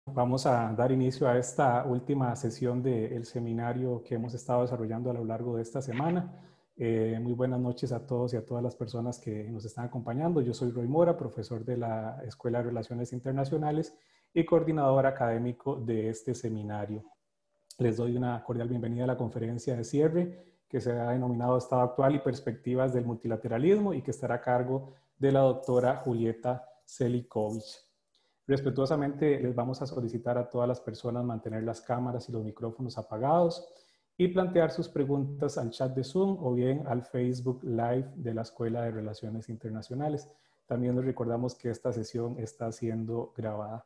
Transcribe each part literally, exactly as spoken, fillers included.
Vamos a dar inicio a esta última sesión del seminario que hemos estado desarrollando a lo largo de esta semana. Eh, muy buenas noches a todos y a todas las personas que nos están acompañando. Yo soy Roy Mora, profesor de la Escuela de Relaciones Internacionales y coordinador académico de este seminario. Les doy una cordial bienvenida a la conferencia de cierre que se ha denominado Estado Actual y Perspectivas del Multilateralismo y que estará a cargo de la doctora Julieta Selikovic. Respetuosamente les vamos a solicitar a todas las personas mantener las cámaras y los micrófonos apagados y plantear sus preguntas al chat de Zoom o bien al Facebook Live de la Escuela de Relaciones Internacionales. También les recordamos que esta sesión está siendo grabada.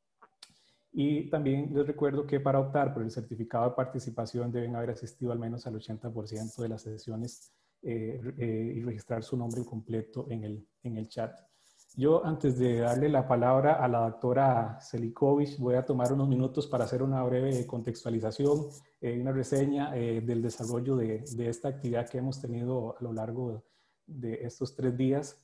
Y también les recuerdo que para optar por el certificado de participación deben haber asistido al menos al ochenta por ciento de las sesiones eh, eh, y registrar su nombre completo en el, en el chat. Yo, antes de darle la palabra a la doctora Selikovic, voy a tomar unos minutos para hacer una breve contextualización, eh, una reseña eh, del desarrollo de, de esta actividad que hemos tenido a lo largo de estos tres días.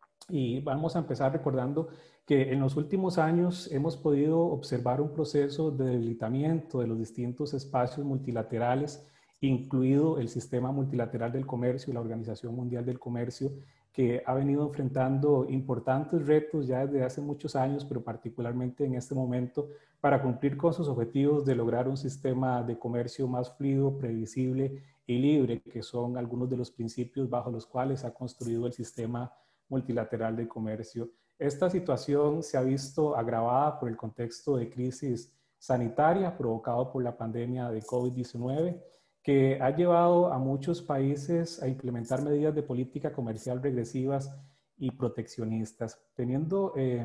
Y vamos a empezar recordando que en los últimos años hemos podido observar un proceso de debilitamiento de los distintos espacios multilaterales, incluido el Sistema Multilateral del Comercio y la Organización Mundial del Comercio, que ha venido enfrentando importantes retos ya desde hace muchos años, pero particularmente en este momento, para cumplir con sus objetivos de lograr un sistema de comercio más fluido, previsible y libre, que son algunos de los principios bajo los cuales se ha construido el sistema multilateral de comercio. Esta situación se ha visto agravada por el contexto de crisis sanitaria provocado por la pandemia de COVID diecinueve, que ha llevado a muchos países a implementar medidas de política comercial regresivas y proteccionistas. Teniendo eh,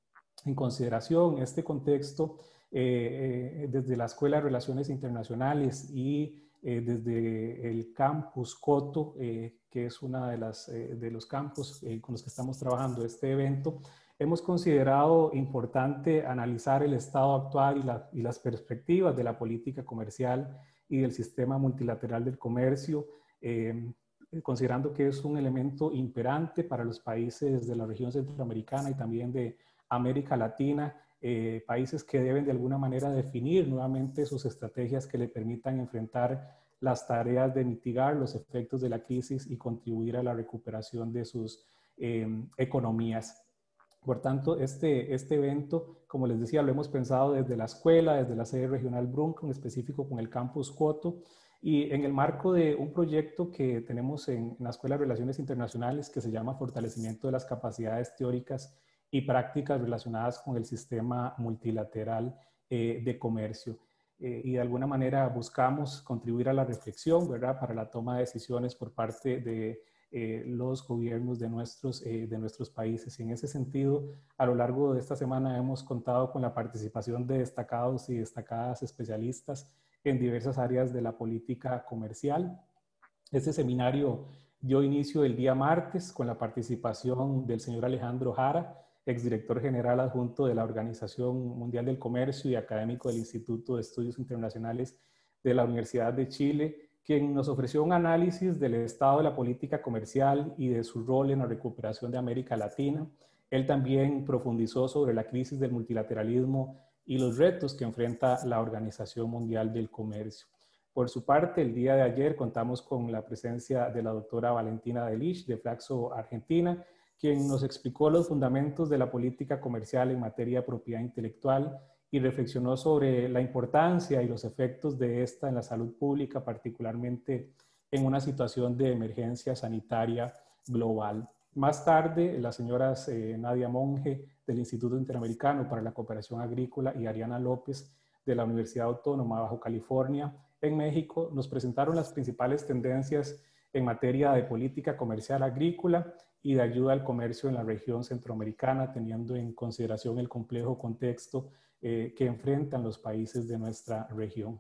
en consideración este contexto, eh, eh, desde la Escuela de Relaciones Internacionales y eh, desde el campus Coto, eh, que es uno de, las, eh, de los campus eh, con los que estamos trabajando este evento, hemos considerado importante analizar el estado actual y, la, y las perspectivas de la política comercial y del sistema multilateral del comercio, eh, considerando que es un elemento imperante para los países de la región centroamericana y también de América Latina, eh, países que deben de alguna manera definir nuevamente sus estrategias que le permitan enfrentar las tareas de mitigar los efectos de la crisis y contribuir a la recuperación de sus eh, economías. Por tanto, este, este evento, como les decía, lo hemos pensado desde la escuela, desde la sede regional Brunco, en específico con el campus Coto, y en el marco de un proyecto que tenemos en, en la Escuela de Relaciones Internacionales que se llama Fortalecimiento de las Capacidades Teóricas y Prácticas relacionadas con el sistema multilateral eh, de comercio. Eh, y de alguna manera buscamos contribuir a la reflexión, ¿verdad?, para la toma de decisiones por parte de eh, los gobiernos de nuestros, eh, de nuestros países. Y en ese sentido, a lo largo de esta semana hemos contado con la participación de destacados y destacadas especialistas en diversas áreas de la política comercial. Este seminario dio inicio el día martes con la participación del señor Alejandro Jara, exdirector general adjunto de la Organización Mundial del Comercio y académico del Instituto de Estudios Internacionales de la Universidad de Chile, quien nos ofreció un análisis del estado de la política comercial y de su rol en la recuperación de América Latina. Él también profundizó sobre la crisis del multilateralismo y los retos que enfrenta la Organización Mundial del Comercio. Por su parte, el día de ayer contamos con la presencia de la doctora Valentina Delich de Flaxo, Argentina, quien nos explicó los fundamentos de la política comercial en materia de propiedad intelectual y reflexionó sobre la importancia y los efectos de esta en la salud pública, particularmente en una situación de emergencia sanitaria global. Más tarde, las señoras eh, Nadia Monge del Instituto Interamericano para la Cooperación Agrícola y Ariana López de la Universidad Autónoma de Baja California en México nos presentaron las principales tendencias en materia de política comercial agrícola y de ayuda al comercio en la región centroamericana, teniendo en consideración el complejo contexto eh, que enfrentan los países de nuestra región.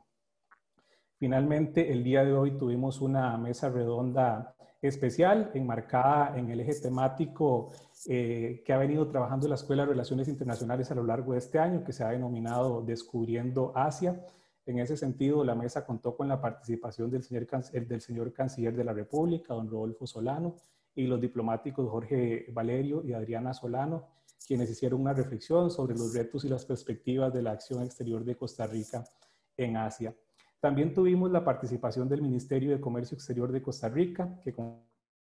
Finalmente, el día de hoy tuvimos una mesa redonda especial enmarcada en el eje temático eh, que ha venido trabajando la Escuela de Relaciones Internacionales a lo largo de este año, que se ha denominado Descubriendo Asia. En ese sentido, la mesa contó con la participación del señor, del señor Canciller de la República, don Rodolfo Solano, y los diplomáticos Jorge Valerio y Adriana Solano, quienes hicieron una reflexión sobre los retos y las perspectivas de la acción exterior de Costa Rica en Asia. También tuvimos la participación del Ministerio de Comercio Exterior de Costa Rica, que con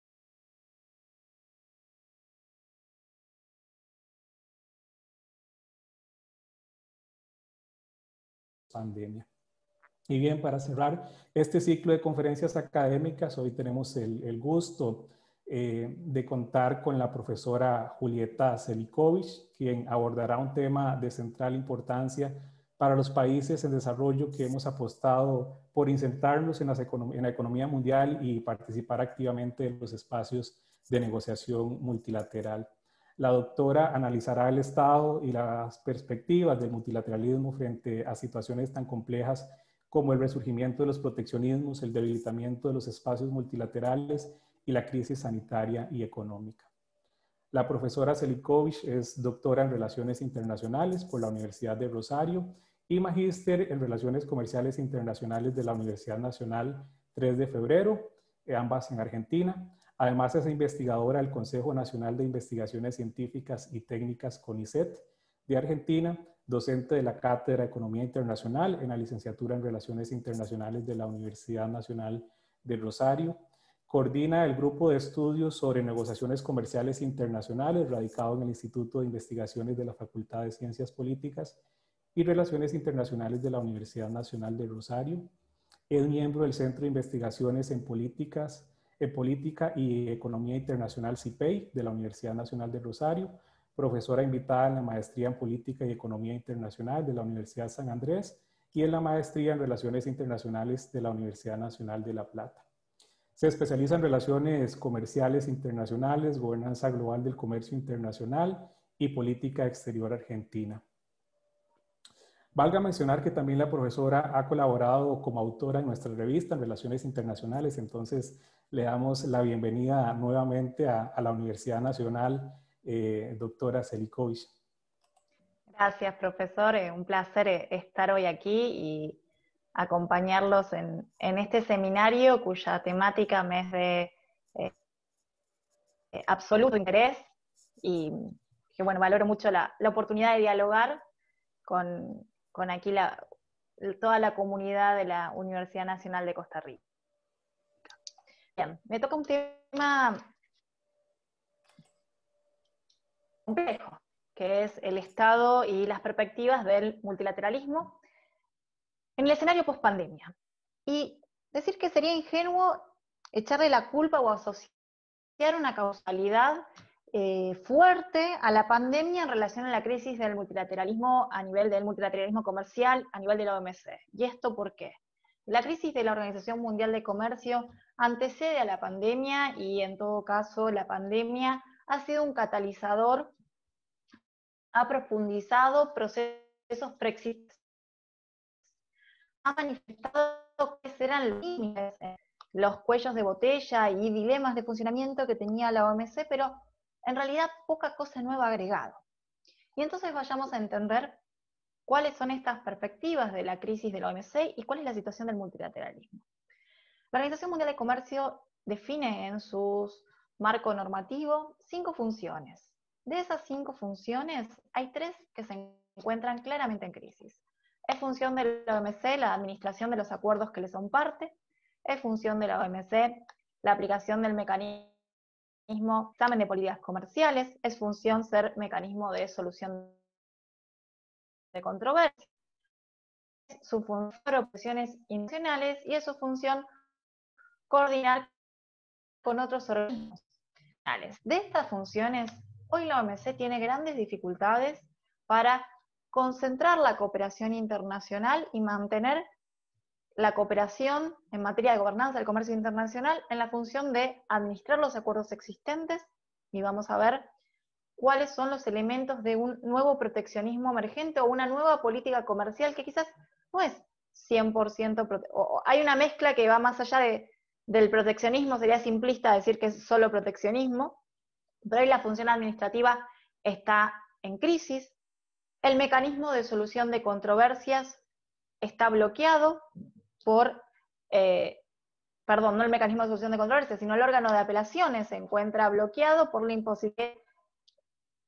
pandemia. Y bien, para cerrar este ciclo de conferencias académicas, hoy tenemos el, el gusto eh, de contar con la profesora Julieta Selikovic, quien abordará un tema de central importancia para los países en desarrollo que hemos apostado por insertarlos en, las econom en la economía mundial y participar activamente en los espacios de negociación multilateral. La doctora analizará el estado y las perspectivas del multilateralismo frente a situaciones tan complejas como el resurgimiento de los proteccionismos, el debilitamiento de los espacios multilaterales y la crisis sanitaria y económica. La profesora Selikovic es doctora en Relaciones Internacionales por la Universidad de Rosario y magíster en Relaciones Comerciales Internacionales de la Universidad Nacional tres de febrero, ambas en Argentina. Además es investigadora del Consejo Nacional de Investigaciones Científicas y Técnicas CONICET de Argentina, docente de la Cátedra de Economía Internacional en la licenciatura en Relaciones Internacionales de la Universidad Nacional de Rosario. Coordina el grupo de estudios sobre negociaciones comerciales internacionales radicado en el Instituto de Investigaciones de la Facultad de Ciencias Políticas y Relaciones Internacionales de la Universidad Nacional de Rosario. Es miembro del Centro de Investigaciones en Políticas, en Política y Economía Internacional C I P E I de la Universidad Nacional de Rosario, profesora invitada en la Maestría en Política y Economía Internacional de la Universidad San Andrés y en la Maestría en Relaciones Internacionales de la Universidad Nacional de La Plata. Se especializa en relaciones comerciales internacionales, gobernanza global del comercio internacional y política exterior argentina. Valga mencionar que también la profesora ha colaborado como autora en nuestra revista en Relaciones Internacionales, entonces le damos la bienvenida nuevamente a, a la Universidad Nacional, eh, doctora Selikovic. Gracias, profesor. Eh, un placer eh, estar hoy aquí y acompañarlos en, en este seminario cuya temática me es de eh, absoluto interés y que, bueno, valoro mucho la, la oportunidad de dialogar con, con aquí la, toda la comunidad de la Universidad Nacional de Costa Rica. Bien, me toca un tema complejo, que es el estado y las perspectivas del multilateralismo en el escenario post-pandemia. Y decir que sería ingenuo echarle la culpa o asociar una causalidad eh, fuerte a la pandemia en relación a la crisis del multilateralismo a nivel del multilateralismo comercial, a nivel de la O M C. ¿Y esto por qué? La crisis de la Organización Mundial de Comercio antecede a la pandemia y en todo caso la pandemia ha sido un catalizador, ha profundizado procesos preexistentes, ha manifestado que serán los límites, los cuellos de botella y dilemas de funcionamiento que tenía la O M C, pero en realidad poca cosa nueva agregado. Y entonces vayamos a entender cuáles son estas perspectivas de la crisis de la O M C y cuál es la situación del multilateralismo. La Organización Mundial de Comercio define en su marco normativo cinco funciones. De esas cinco funciones, hay tres que se encuentran claramente en crisis. Es función de la O M C la administración de los acuerdos que le son parte, es función de la O M C la aplicación del mecanismo examen de políticas comerciales, es función ser mecanismo de solución de controversias, es su función operaciones internacionales y es su función coordinar con otros organismos. De estas funciones, hoy la O M C tiene grandes dificultades para concentrar la cooperación internacional y mantener la cooperación en materia de gobernanza del comercio internacional en la función de administrar los acuerdos existentes, y vamos a ver cuáles son los elementos de un nuevo proteccionismo emergente o una nueva política comercial que quizás no es cien por ciento, o hay una mezcla que va más allá de, del proteccionismo, sería simplista decir que es solo proteccionismo, pero hoy la función administrativa está en crisis, el mecanismo de solución de controversias está bloqueado por, eh, perdón, no el mecanismo de solución de controversias, sino el órgano de apelaciones se encuentra bloqueado por la imposibilidad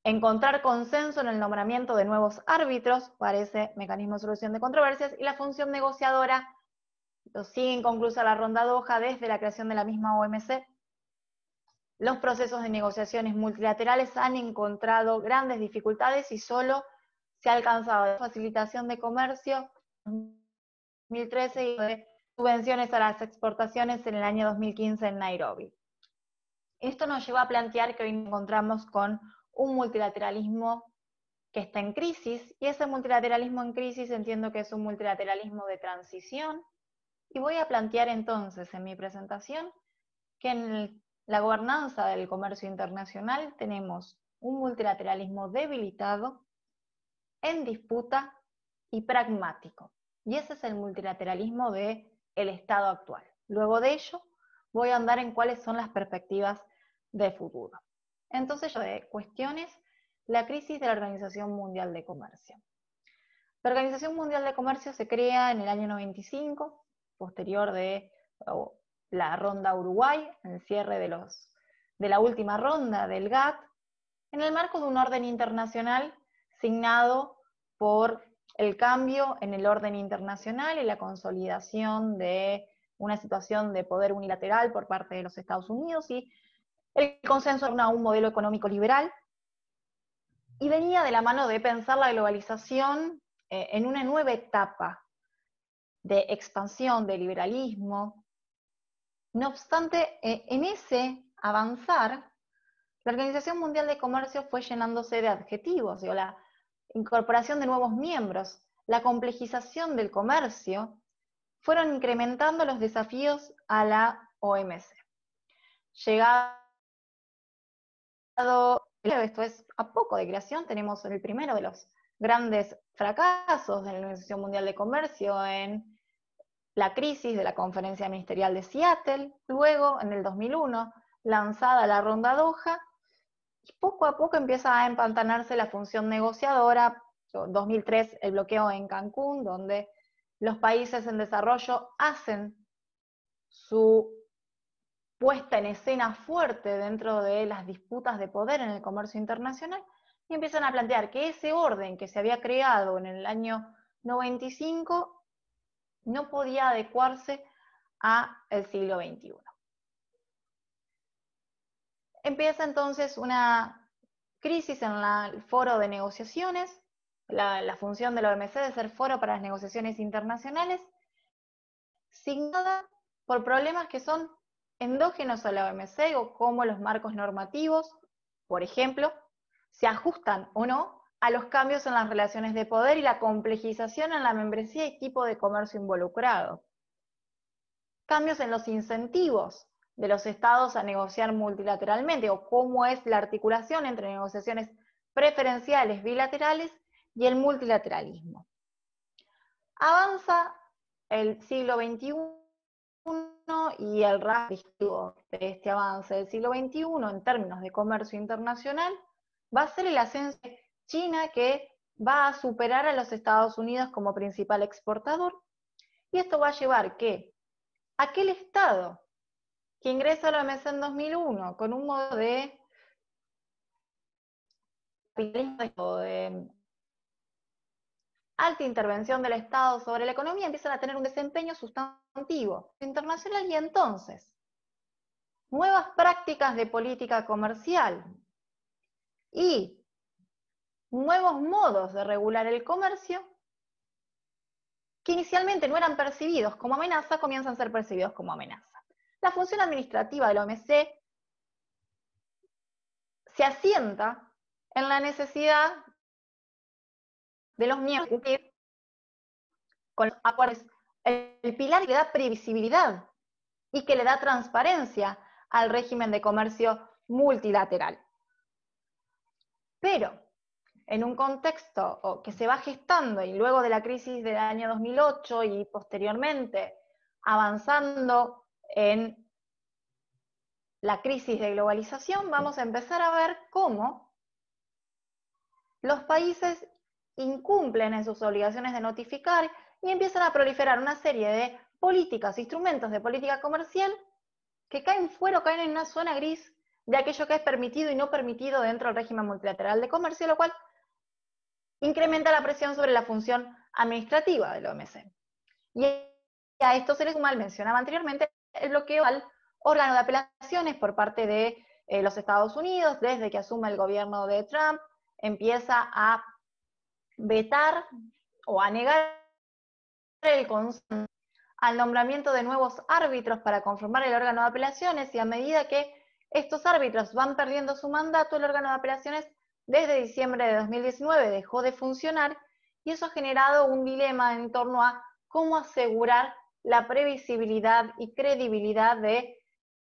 encontrar consenso en el nombramiento de nuevos árbitros para ese mecanismo de solución de controversias, y la función negociadora sigue inconclusa la ronda Doha desde la creación de la misma O M C. Los procesos de negociaciones multilaterales han encontrado grandes dificultades y solo se ha alcanzado la facilitación de comercio en dos mil trece y de subvenciones a las exportaciones en el año dos mil quince en Nairobi. Esto nos lleva a plantear que hoy nos encontramos con un multilateralismo que está en crisis, y ese multilateralismo en crisis entiendo que es un multilateralismo de transición, y voy a plantear entonces en mi presentación que en el, la gobernanza del comercio internacional tenemos un multilateralismo debilitado, en disputa y pragmático. Y ese es el multilateralismo del estado actual. Luego de ello, voy a andar en cuáles son las perspectivas de futuro. Entonces, de cuestiones, la crisis de la Organización Mundial de Comercio. La Organización Mundial de Comercio se crea en el año noventa y cinco, posterior de oh, la ronda Uruguay, el cierre de, los, de la última ronda del G A T T, en el marco de un orden internacional signado por el cambio en el orden internacional y la consolidación de una situación de poder unilateral por parte de los Estados Unidos y el consenso en un modelo económico liberal, y venía de la mano de pensar la globalización eh, en una nueva etapa de expansión, de liberalismo. No obstante, eh, en ese avanzar, la Organización Mundial de Comercio fue llenándose de adjetivos, digo, la incorporación de nuevos miembros, la complejización del comercio, fueron incrementando los desafíos a la O M C. Llegado, esto es a poco de creación, tenemos el primero de los grandes fracasos de la Organización Mundial de Comercio en la crisis de la Conferencia Ministerial de Seattle, luego en el dos mil uno lanzada la ronda Doha, y poco a poco empieza a empantanarse la función negociadora. dos mil tres el bloqueo en Cancún, donde los países en desarrollo hacen su puesta en escena fuerte dentro de las disputas de poder en el comercio internacional, y empiezan a plantear que ese orden que se había creado en el año noventa y cinco no podía adecuarse al siglo veintiuno. Empieza entonces una crisis en la, el foro de negociaciones, la, la función de la O M C de ser foro para las negociaciones internacionales, signada por problemas que son endógenos a la O M C, o cómo los marcos normativos, por ejemplo, se ajustan o no a los cambios en las relaciones de poder y la complejización en la membresía y tipo de comercio involucrado. Cambios en los incentivos de los estados a negociar multilateralmente, o cómo es la articulación entre negociaciones preferenciales bilaterales y el multilateralismo. Avanza el siglo veintiuno y el rasgo de este avance del siglo veintiuno en términos de comercio internacional va a ser el ascenso de China, que va a superar a los Estados Unidos como principal exportador, y esto va a llevar que aquel estado que ingresa a la O M C en dos mil uno con un modo de, de alta intervención del Estado sobre la economía, empiezan a tener un desempeño sustantivo internacional, y entonces nuevas prácticas de política comercial y nuevos modos de regular el comercio, que inicialmente no eran percibidos como amenaza, comienzan a ser percibidos como amenaza. La función administrativa de la O M C se asienta en la necesidad de los miembros de cumplir con los acuerdos, el, el pilar que le da previsibilidad y que le da transparencia al régimen de comercio multilateral. Pero en un contexto que se va gestando, y luego de la crisis del año dos mil ocho y posteriormente avanzando en la crisis de globalización, vamos a empezar a ver cómo los países incumplen en sus obligaciones de notificar y empiezan a proliferar una serie de políticas, instrumentos de política comercial que caen fuera o caen en una zona gris de aquello que es permitido y no permitido dentro del régimen multilateral de comercio, lo cual incrementa la presión sobre la función administrativa del O M C. Y a esto se le suma, mencionaba anteriormente, el bloqueo al órgano de apelaciones por parte de eh, los Estados Unidos. Desde que asume el gobierno de Trump, empieza a vetar o a negar el consenso al nombramiento de nuevos árbitros para conformar el órgano de apelaciones, y a medida que estos árbitros van perdiendo su mandato, el órgano de apelaciones desde diciembre de dos mil diecinueve dejó de funcionar, y eso ha generado un dilema en torno a cómo asegurar la previsibilidad y credibilidad de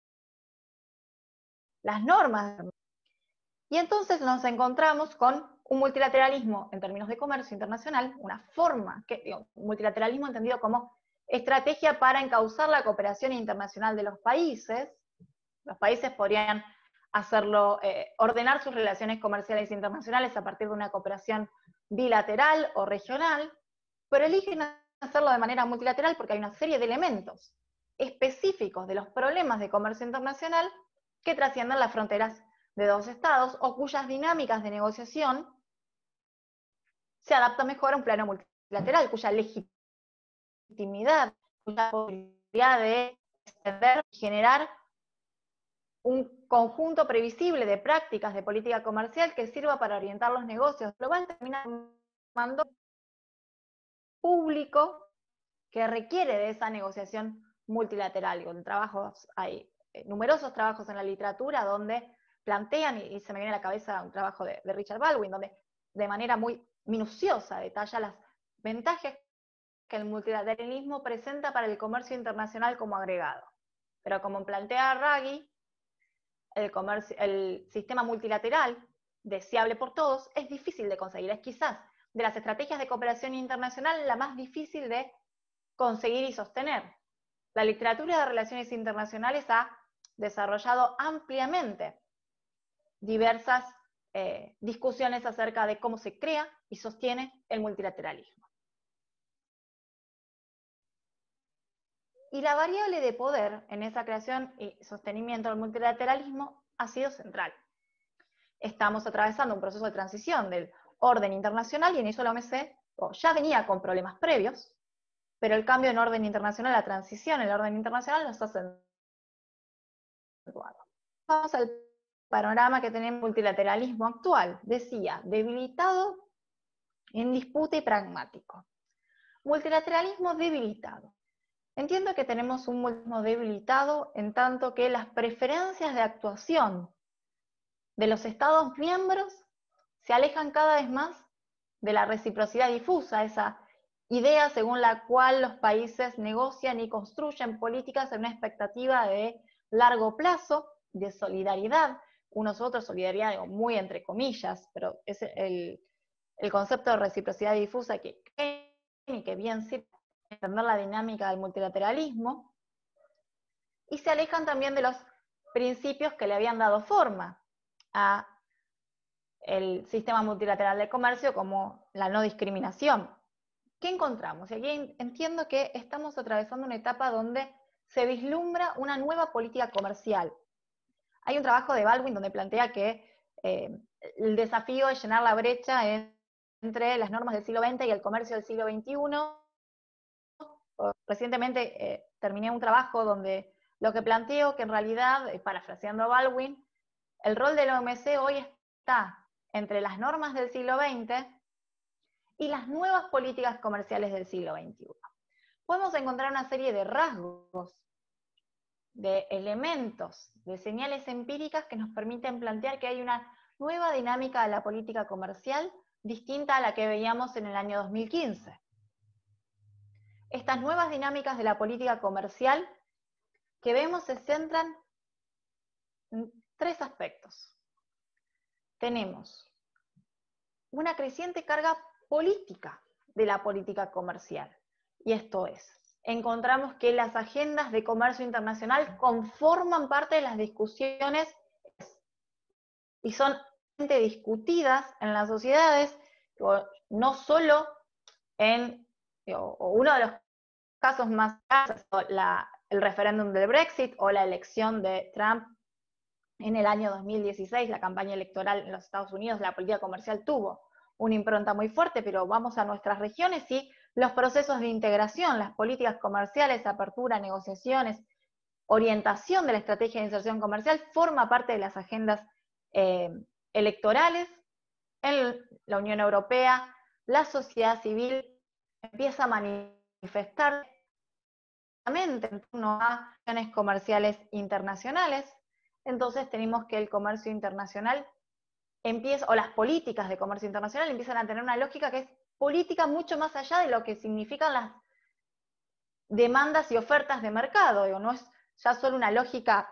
las normas. Y entonces nos encontramos con un multilateralismo en términos de comercio internacional, una forma, que, digo, multilateralismo entendido como estrategia para encauzar la cooperación internacional de los países. Los países podrían hacerlo, eh, ordenar sus relaciones comerciales internacionales a partir de una cooperación bilateral o regional, pero eligen hacerlo de manera multilateral porque hay una serie de elementos específicos de los problemas de comercio internacional que trascienden las fronteras de dos estados, o cuyas dinámicas de negociación se adaptan mejor a un plano multilateral, cuya legitimidad, cuya posibilidad de extender y generar un conjunto previsible de prácticas de política comercial que sirva para orientar los negocios globales, termina tomando público que requiere de esa negociación multilateral. Con trabajos, hay numerosos trabajos en la literatura donde plantean, y se me viene a la cabeza un trabajo de, de Richard Baldwin, donde de manera muy minuciosa detalla las ventajas que el multilateralismo presenta para el comercio internacional como agregado. Pero como plantea Ruggie, el, comercio, el sistema multilateral, deseable por todos, es difícil de conseguir. Es quizás de las estrategias de cooperación internacional la más difícil de conseguir y sostener. La literatura de relaciones internacionales ha desarrollado ampliamente diversas eh, discusiones acerca de cómo se crea y sostiene el multilateralismo. Y la variable de poder en esa creación y sostenimiento del multilateralismo ha sido central. Estamos atravesando un proceso de transición del orden internacional, y en eso la O M C oh, ya venía con problemas previos, pero el cambio en orden internacional, la transición en el orden internacional nos ha acentuado. Vamos al panorama que tenemos multilateralismo actual. Decía, debilitado, en disputa y pragmático. Multilateralismo debilitado. Entiendo que tenemos un multilateralismo debilitado en tanto que las preferencias de actuación de los Estados miembros se alejan cada vez más de la reciprocidad difusa, esa idea según la cual los países negocian y construyen políticas en una expectativa de largo plazo, de solidaridad, unos otros, solidaridad digo, muy entre comillas, pero es el, el concepto de reciprocidad difusa que, que bien sirve para entender la dinámica del multilateralismo, y se alejan también de los principios que le habían dado forma a el sistema multilateral de comercio, como la no discriminación. ¿Qué encontramos? Y aquí entiendo que estamos atravesando una etapa donde se vislumbra una nueva política comercial. Hay un trabajo de Baldwin donde plantea que eh, el desafío es llenar la brecha en, entre las normas del siglo veinte y el comercio del siglo veintiuno. Recientemente eh, terminé un trabajo donde lo que planteo que en realidad, eh, parafraseando a Baldwin, el rol de la O M C hoy está entre las normas del siglo veinte y las nuevas políticas comerciales del siglo veintiuno. Podemos encontrar una serie de rasgos, de elementos, de señales empíricas que nos permiten plantear que hay una nueva dinámica de la política comercial distinta a la que veíamos en el año dos mil quince. Estas nuevas dinámicas de la política comercial que vemos se centran en tres aspectos. Tenemos una creciente carga política de la política comercial, y esto es, encontramos que las agendas de comercio internacional conforman parte de las discusiones y son discutidas en las sociedades, no solo en, o uno de los casos más claros, la, el referéndum del Brexit o la elección de Trump en el año dos mil dieciséis, la campaña electoral en los Estados Unidos, la política comercial tuvo una impronta muy fuerte, pero vamos a nuestras regiones y los procesos de integración, las políticas comerciales, apertura, negociaciones, orientación de la estrategia de inserción comercial, forma parte de las agendas eh, electorales. En la Unión Europea, la sociedad civil empieza a manifestar en torno a acciones comerciales internacionales. Entonces tenemos que el comercio internacional empieza, o las políticas de comercio internacional empiezan a tener una lógica que es política mucho más allá de lo que significan las demandas y ofertas de mercado. Digo, no es ya solo una lógica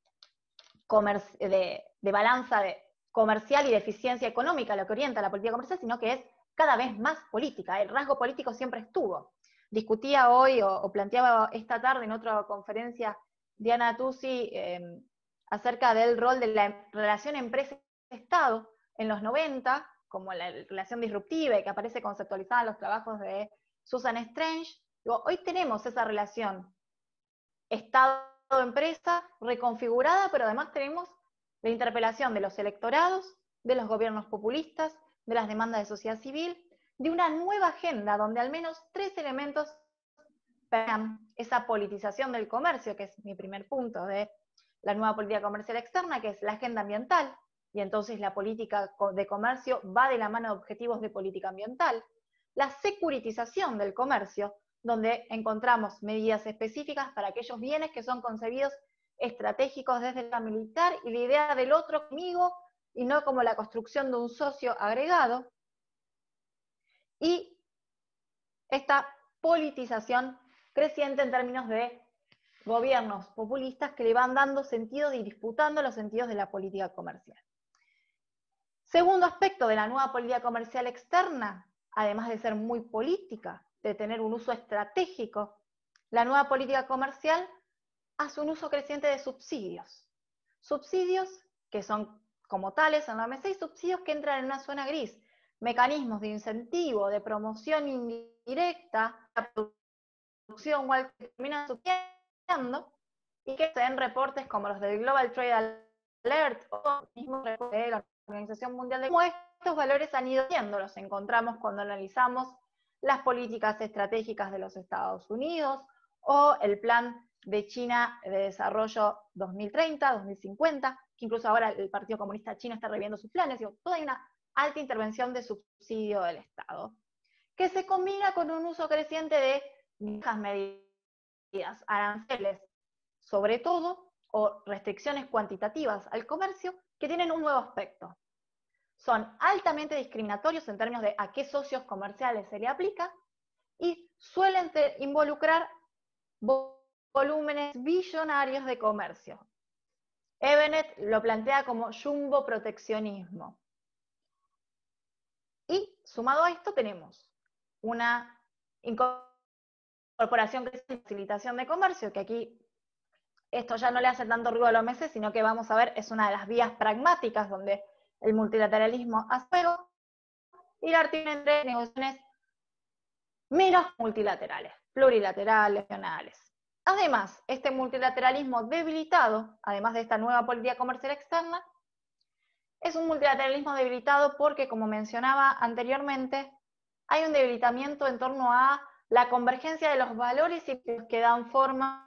de, de balanza de comercial y de eficiencia económica lo que orienta la política comercial, sino que es cada vez más política. El rasgo político siempre estuvo. Discutía hoy o, o planteaba esta tarde en otra conferencia Diana Tusi eh, acerca del rol de la relación empresa-Estado en los noventa, como la relación disruptiva y que aparece conceptualizada en los trabajos de Susan Strange. Digo, hoy tenemos esa relación Estado-empresa reconfigurada, pero además tenemos la interpelación de los electorados, de los gobiernos populistas, de las demandas de sociedad civil, de una nueva agenda donde al menos tres elementos vean esa politización del comercio, que es mi primer punto de la nueva política comercial externa, que es la agenda ambiental, y entonces la política de comercio va de la mano de objetivos de política ambiental, la securitización del comercio, donde encontramos medidas específicas para aquellos bienes que son concebidos estratégicos desde la militar y la idea del otro conmigo y no como la construcción de un socio agregado, y esta politización creciente en términos de gobiernos populistas que le van dando sentidos y disputando los sentidos de la política comercial. Segundo aspecto de la nueva política comercial externa, además de ser muy política, de tener un uso estratégico, la nueva política comercial hace un uso creciente de subsidios. Subsidios que son como tales en la O M C y subsidios que entran en una zona gris, mecanismos de incentivo, de promoción indirecta, la producción igual que terminan subsidiando, y que se den reportes como los del Global Trade Alert o el mismo reporte de la Organización Mundial de Comercio, cómo estos valores han ido yendo, los encontramos cuando analizamos las políticas estratégicas de los Estados Unidos o el plan de China de desarrollo dos mil treinta, dos mil cincuenta, que incluso ahora el Partido Comunista Chino está reviendo sus planes, digo, toda una alta intervención de subsidio del Estado, que se combina con un uso creciente de viejas medidas, aranceles, sobre todo, o restricciones cuantitativas al comercio, que tienen un nuevo aspecto. Son altamente discriminatorios en términos de a qué socios comerciales se le aplica, y suelen involucrar volúmenes billonarios de comercio. Evenet lo plantea como jumbo proteccionismo. Y sumado a esto tenemos una incorporación creciente de facilitación de comercio, que aquí esto ya no le hace tanto ruido a la O M C, sino que vamos a ver, es una de las vías pragmáticas donde el multilateralismo hace juego, y la articula entre negociaciones menos multilaterales, plurilaterales, regionales. Además, este multilateralismo debilitado, además de esta nueva política comercial externa, es un multilateralismo debilitado porque, como mencionaba anteriormente, hay un debilitamiento en torno a la convergencia de los valores que dan forma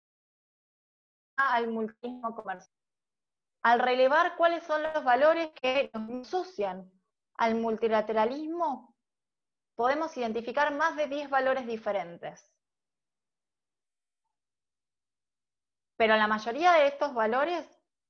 al multilateralismo comercial. Al relevar cuáles son los valores que nos asocian al multilateralismo, podemos identificar más de diez valores diferentes. Pero la mayoría de estos valores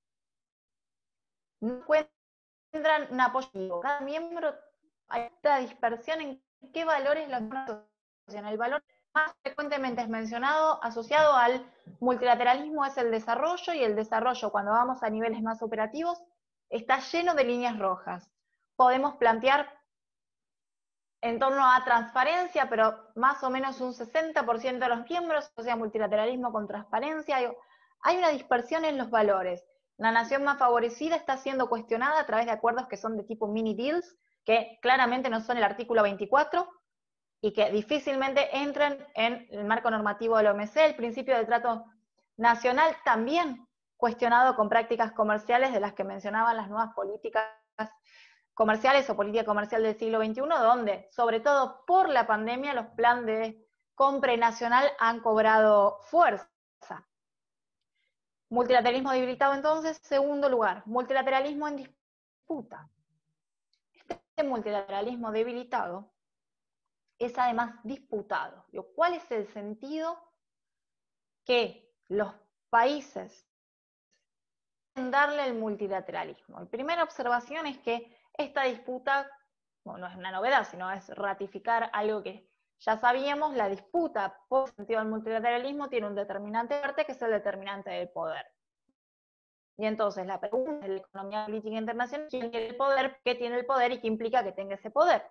no encuentran un apoyo. Cada miembro hay esta dispersión en qué valores los asocian. El valor más frecuentemente es mencionado, asociado al multilateralismo, es el desarrollo, y el desarrollo, cuando vamos a niveles más operativos, está lleno de líneas rojas. Podemos plantear en torno a transparencia, pero más o menos un sesenta por ciento de los miembros asocian multilateralismo con transparencia. Hay una dispersión en los valores. La nación más favorecida está siendo cuestionada a través de acuerdos que son de tipo mini deals, que claramente no son el artículo veinticuatro, y que difícilmente entran en el marco normativo de la O M C. El principio del trato nacional también cuestionado con prácticas comerciales de las que mencionaban las nuevas políticas comerciales o política comercial del siglo veintiuno, donde, sobre todo por la pandemia, los planes de compra nacional han cobrado fuerza. Multilateralismo debilitado entonces, segundo lugar, multilateralismo en disputa. Este multilateralismo debilitado es además disputado. ¿Cuál es el sentido? Que los países deben darle el multilateralismo. La primera observación es que esta disputa, bueno, no es una novedad, sino es ratificar algo que ya sabíamos, la disputa por el sentido del multilateralismo tiene un determinante fuerte que es el determinante del poder. Y entonces la pregunta de la economía política internacional, ¿quién tiene el poder? ¿Qué tiene el poder? ¿Y qué implica que tenga ese poder?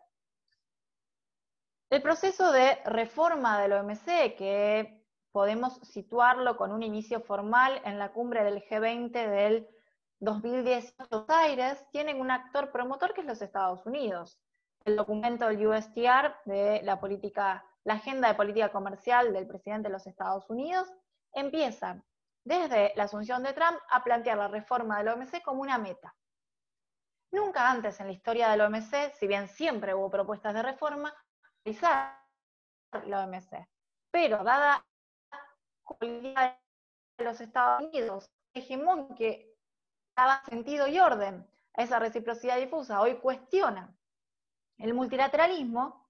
El proceso de reforma del O M C, que podemos situarlo con un inicio formal en la cumbre del G veinte del dos mil dieciocho en Buenos Aires, tiene un actor promotor que es los Estados Unidos. El documento del U S T R de la política, la agenda de política comercial del presidente de los Estados Unidos, empieza desde la asunción de Trump a plantear la reforma del O M C como una meta. Nunca antes en la historia del O M C, si bien siempre hubo propuestas de reforma, realizar la O M C. Pero dada la política de los Estados Unidos, hegemón que daba sentido y orden a esa reciprocidad difusa, hoy cuestiona el multilateralismo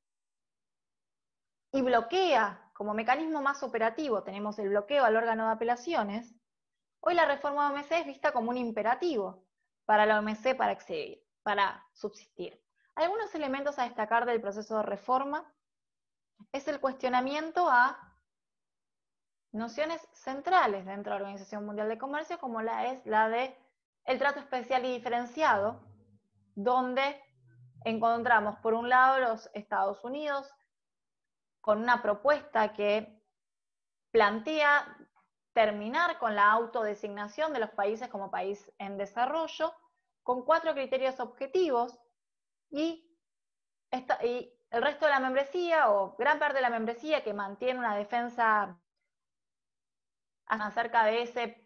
y bloquea como mecanismo más operativo, tenemos el bloqueo al órgano de apelaciones, hoy la reforma de O M C es vista como un imperativo para la O M C para, acceder, para subsistir. Algunos elementos a destacar del proceso de reforma es el cuestionamiento a nociones centrales dentro de la Organización Mundial de Comercio, como la es la de el trato especial y diferenciado, donde encontramos por un lado los Estados Unidos con una propuesta que plantea terminar con la autodesignación de los países como país en desarrollo, con cuatro criterios objetivos, y, esta, y el resto de la membresía, o gran parte de la membresía, que mantiene una defensa acerca de ese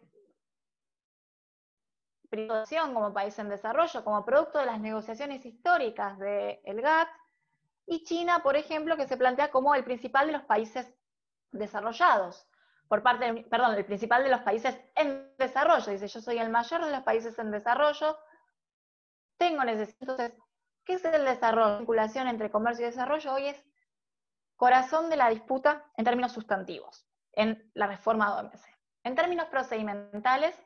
privación como país en desarrollo, como producto de las negociaciones históricas del G A T T, y China, por ejemplo, que se plantea como el principal de los países desarrollados, por parte del, perdón, el principal de los países en desarrollo, dice, yo soy el mayor de los países en desarrollo, tengo necesidad. Entonces, ¿qué es el desarrollo? La vinculación entre comercio y desarrollo hoy es corazón de la disputa en términos sustantivos, en la reforma de O M C. En términos procedimentales,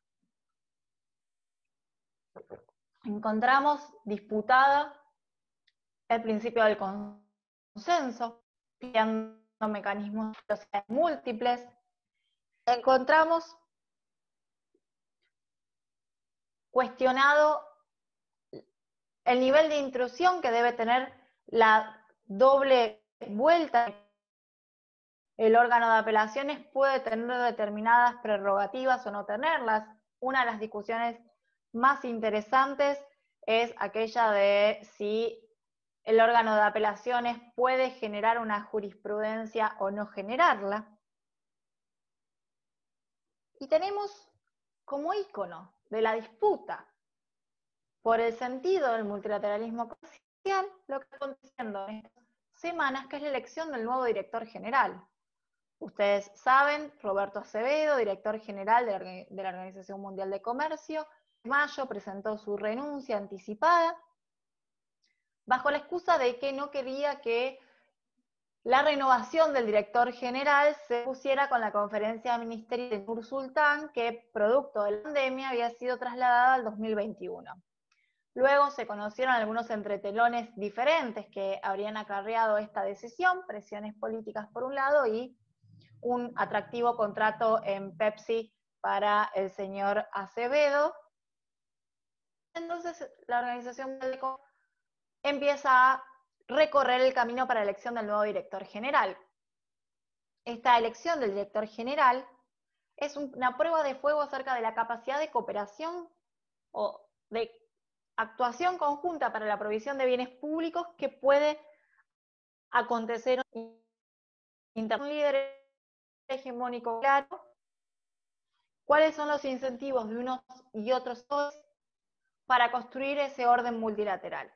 encontramos disputada el principio del consenso, creando mecanismos múltiples. Encontramos cuestionado el nivel de intrusión que debe tener la doble vuelta. El órgano de apelaciones puede tener determinadas prerrogativas o no tenerlas. Una de las discusiones más interesantes es aquella de si el órgano de apelaciones puede generar una jurisprudencia o no generarla. Y tenemos como ícono de la disputa por el sentido del multilateralismo comercial lo que está aconteciendo en estas semanas, que es la elección del nuevo director general. Ustedes saben, Roberto Acevedo, director general de la Organización Mundial de Comercio, en mayo presentó su renuncia anticipada, bajo la excusa de que no quería que la renovación del director general se pusiera con la conferencia ministerial de Nur Sultán, que producto de la pandemia había sido trasladada al dos mil veintiuno. Luego se conocieron algunos entretelones diferentes que habrían acarreado esta decisión, presiones políticas por un lado y un atractivo contrato en Pepsi para el señor Acevedo. Entonces la Organización Mundial de Comercio empieza a recorrer el camino para la elección del nuevo director general. Esta elección del director general es una prueba de fuego acerca de la capacidad de cooperación o de actuación conjunta para la provisión de bienes públicos que puede acontecer entre un líder hegemónico claro cuáles son los incentivos de unos y otros para construir ese orden multilateral.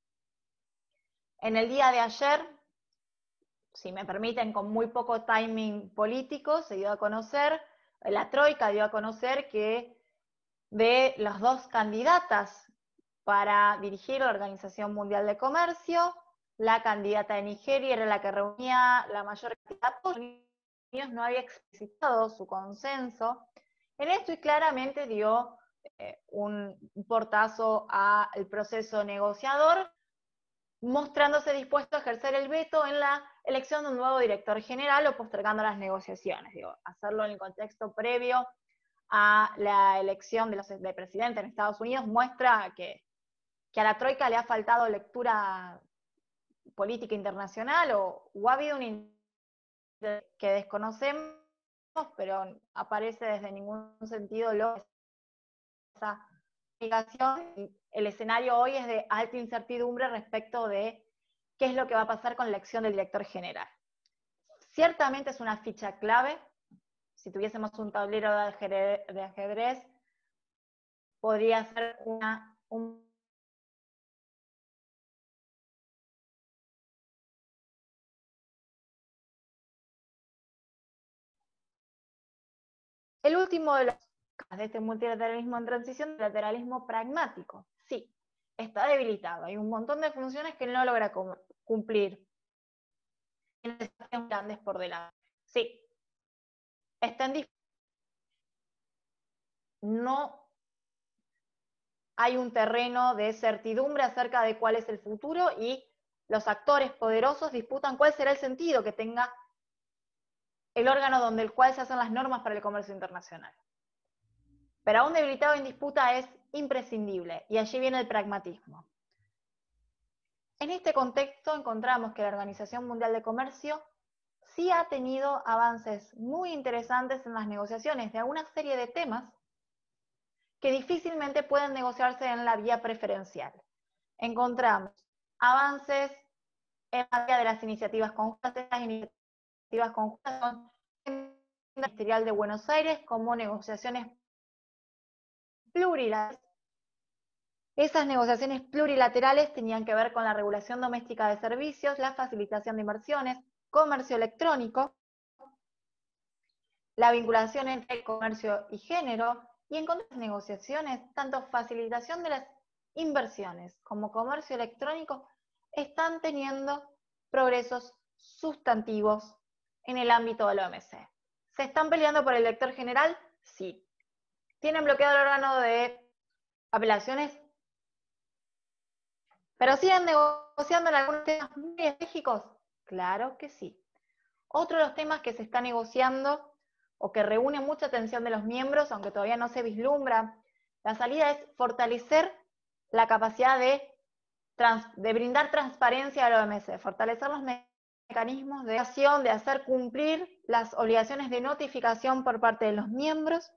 En el día de ayer, si me permiten, con muy poco timing político, se dio a conocer, la Troika dio a conocer que de las dos candidatas para dirigir la Organización Mundial de Comercio, la candidata de Nigeria era la que reunía la mayor cantidad de apoyos, no había explicitado su consenso en esto y claramente dio eh, un portazo al proceso negociador, mostrándose dispuesto a ejercer el veto en la elección de un nuevo director general o postergando las negociaciones. Digo, hacerlo en el contexto previo a la elección de los, de presidente en Estados Unidos muestra que, que a la Troika le ha faltado lectura política internacional o, o ha habido un interés que desconocemos, pero aparece desde ningún sentido lo esa explicación. El escenario hoy es de alta incertidumbre respecto de qué es lo que va a pasar con la elección del director general. Ciertamente es una ficha clave. Si tuviésemos un tablero de ajedrez, de ajedrez podría ser una, un el último de los casos de este multilateralismo en transición, multilateralismo pragmático. Sí, está debilitado. Hay un montón de funciones que no logra cumplir. Tiene desafíos grandes por delante. Sí, está en disputa. No hay un terreno de certidumbre acerca de cuál es el futuro y los actores poderosos disputan cuál será el sentido que tenga el órgano donde el cual se hacen las normas para el comercio internacional. Pero aún debilitado en disputa es imprescindible, y allí viene el pragmatismo. En este contexto encontramos que la Organización Mundial de Comercio sí ha tenido avances muy interesantes en las negociaciones de una serie de temas que difícilmente pueden negociarse en la vía preferencial. Encontramos avances en materia de las iniciativas conjuntas, las iniciativas conjuntas son en el Ministerial de Buenos Aires como negociaciones plurilaterales. Esas negociaciones plurilaterales tenían que ver con la regulación doméstica de servicios, la facilitación de inversiones, comercio electrónico, la vinculación entre comercio y género, y en otras negociaciones, tanto facilitación de las inversiones como comercio electrónico están teniendo progresos sustantivos en el ámbito de la O M C. ¿Se están peleando por el director general? Sí. ¿Tienen bloqueado el órgano de apelaciones? ¿Pero siguen negociando en algunos temas muy estratégicos? Claro que sí. Otro de los temas que se está negociando o que reúne mucha atención de los miembros, aunque todavía no se vislumbra la salida, es fortalecer la capacidad de, trans, de brindar transparencia a la O M C, fortalecer los mecanismos de acción, de hacer cumplir las obligaciones de notificación por parte de los miembros,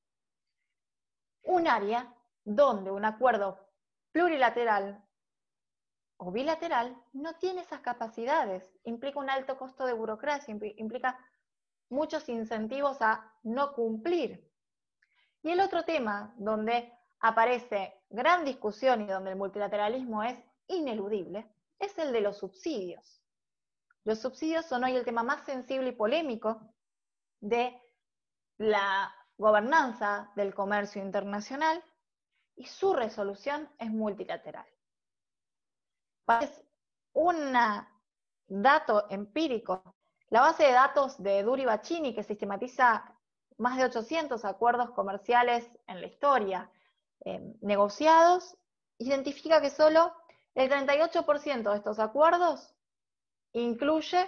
un área donde un acuerdo plurilateral o bilateral no tiene esas capacidades, implica un alto costo de burocracia, implica muchos incentivos a no cumplir. Y el otro tema donde aparece gran discusión y donde el multilateralismo es ineludible es el de los subsidios. Los subsidios son hoy el tema más sensible y polémico de la gobernanza del comercio internacional y su resolución es multilateral. Es un dato empírico. La base de datos de Duri Bacchini, que sistematiza más de ochocientos acuerdos comerciales en la historia eh, negociados, identifica que solo el treinta y ocho por ciento de estos acuerdos incluye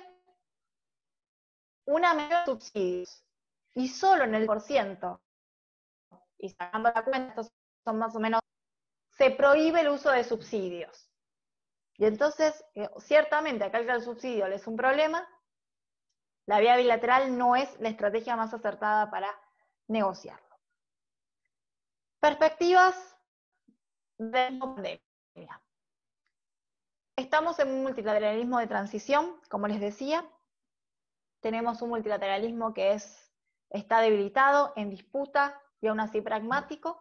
una medida de subsidios. Y solo en el por ciento, y sacando la cuenta, estos son más o menos, se prohíbe el uso de subsidios. Y entonces, eh, ciertamente, acá el subsidio es un problema. La vía bilateral no es la estrategia más acertada para negociarlo. Perspectivas de la pandemia. Estamos en un multilateralismo de transición, como les decía. Tenemos un multilateralismo que es está debilitado, en disputa y aún así pragmático,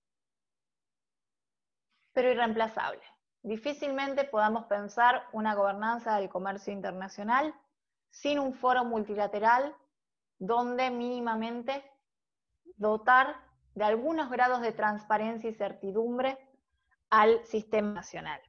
pero irreemplazable. Difícilmente podamos pensar una gobernanza del comercio internacional sin un foro multilateral donde mínimamente dotar de algunos grados de transparencia y certidumbre al sistema nacional.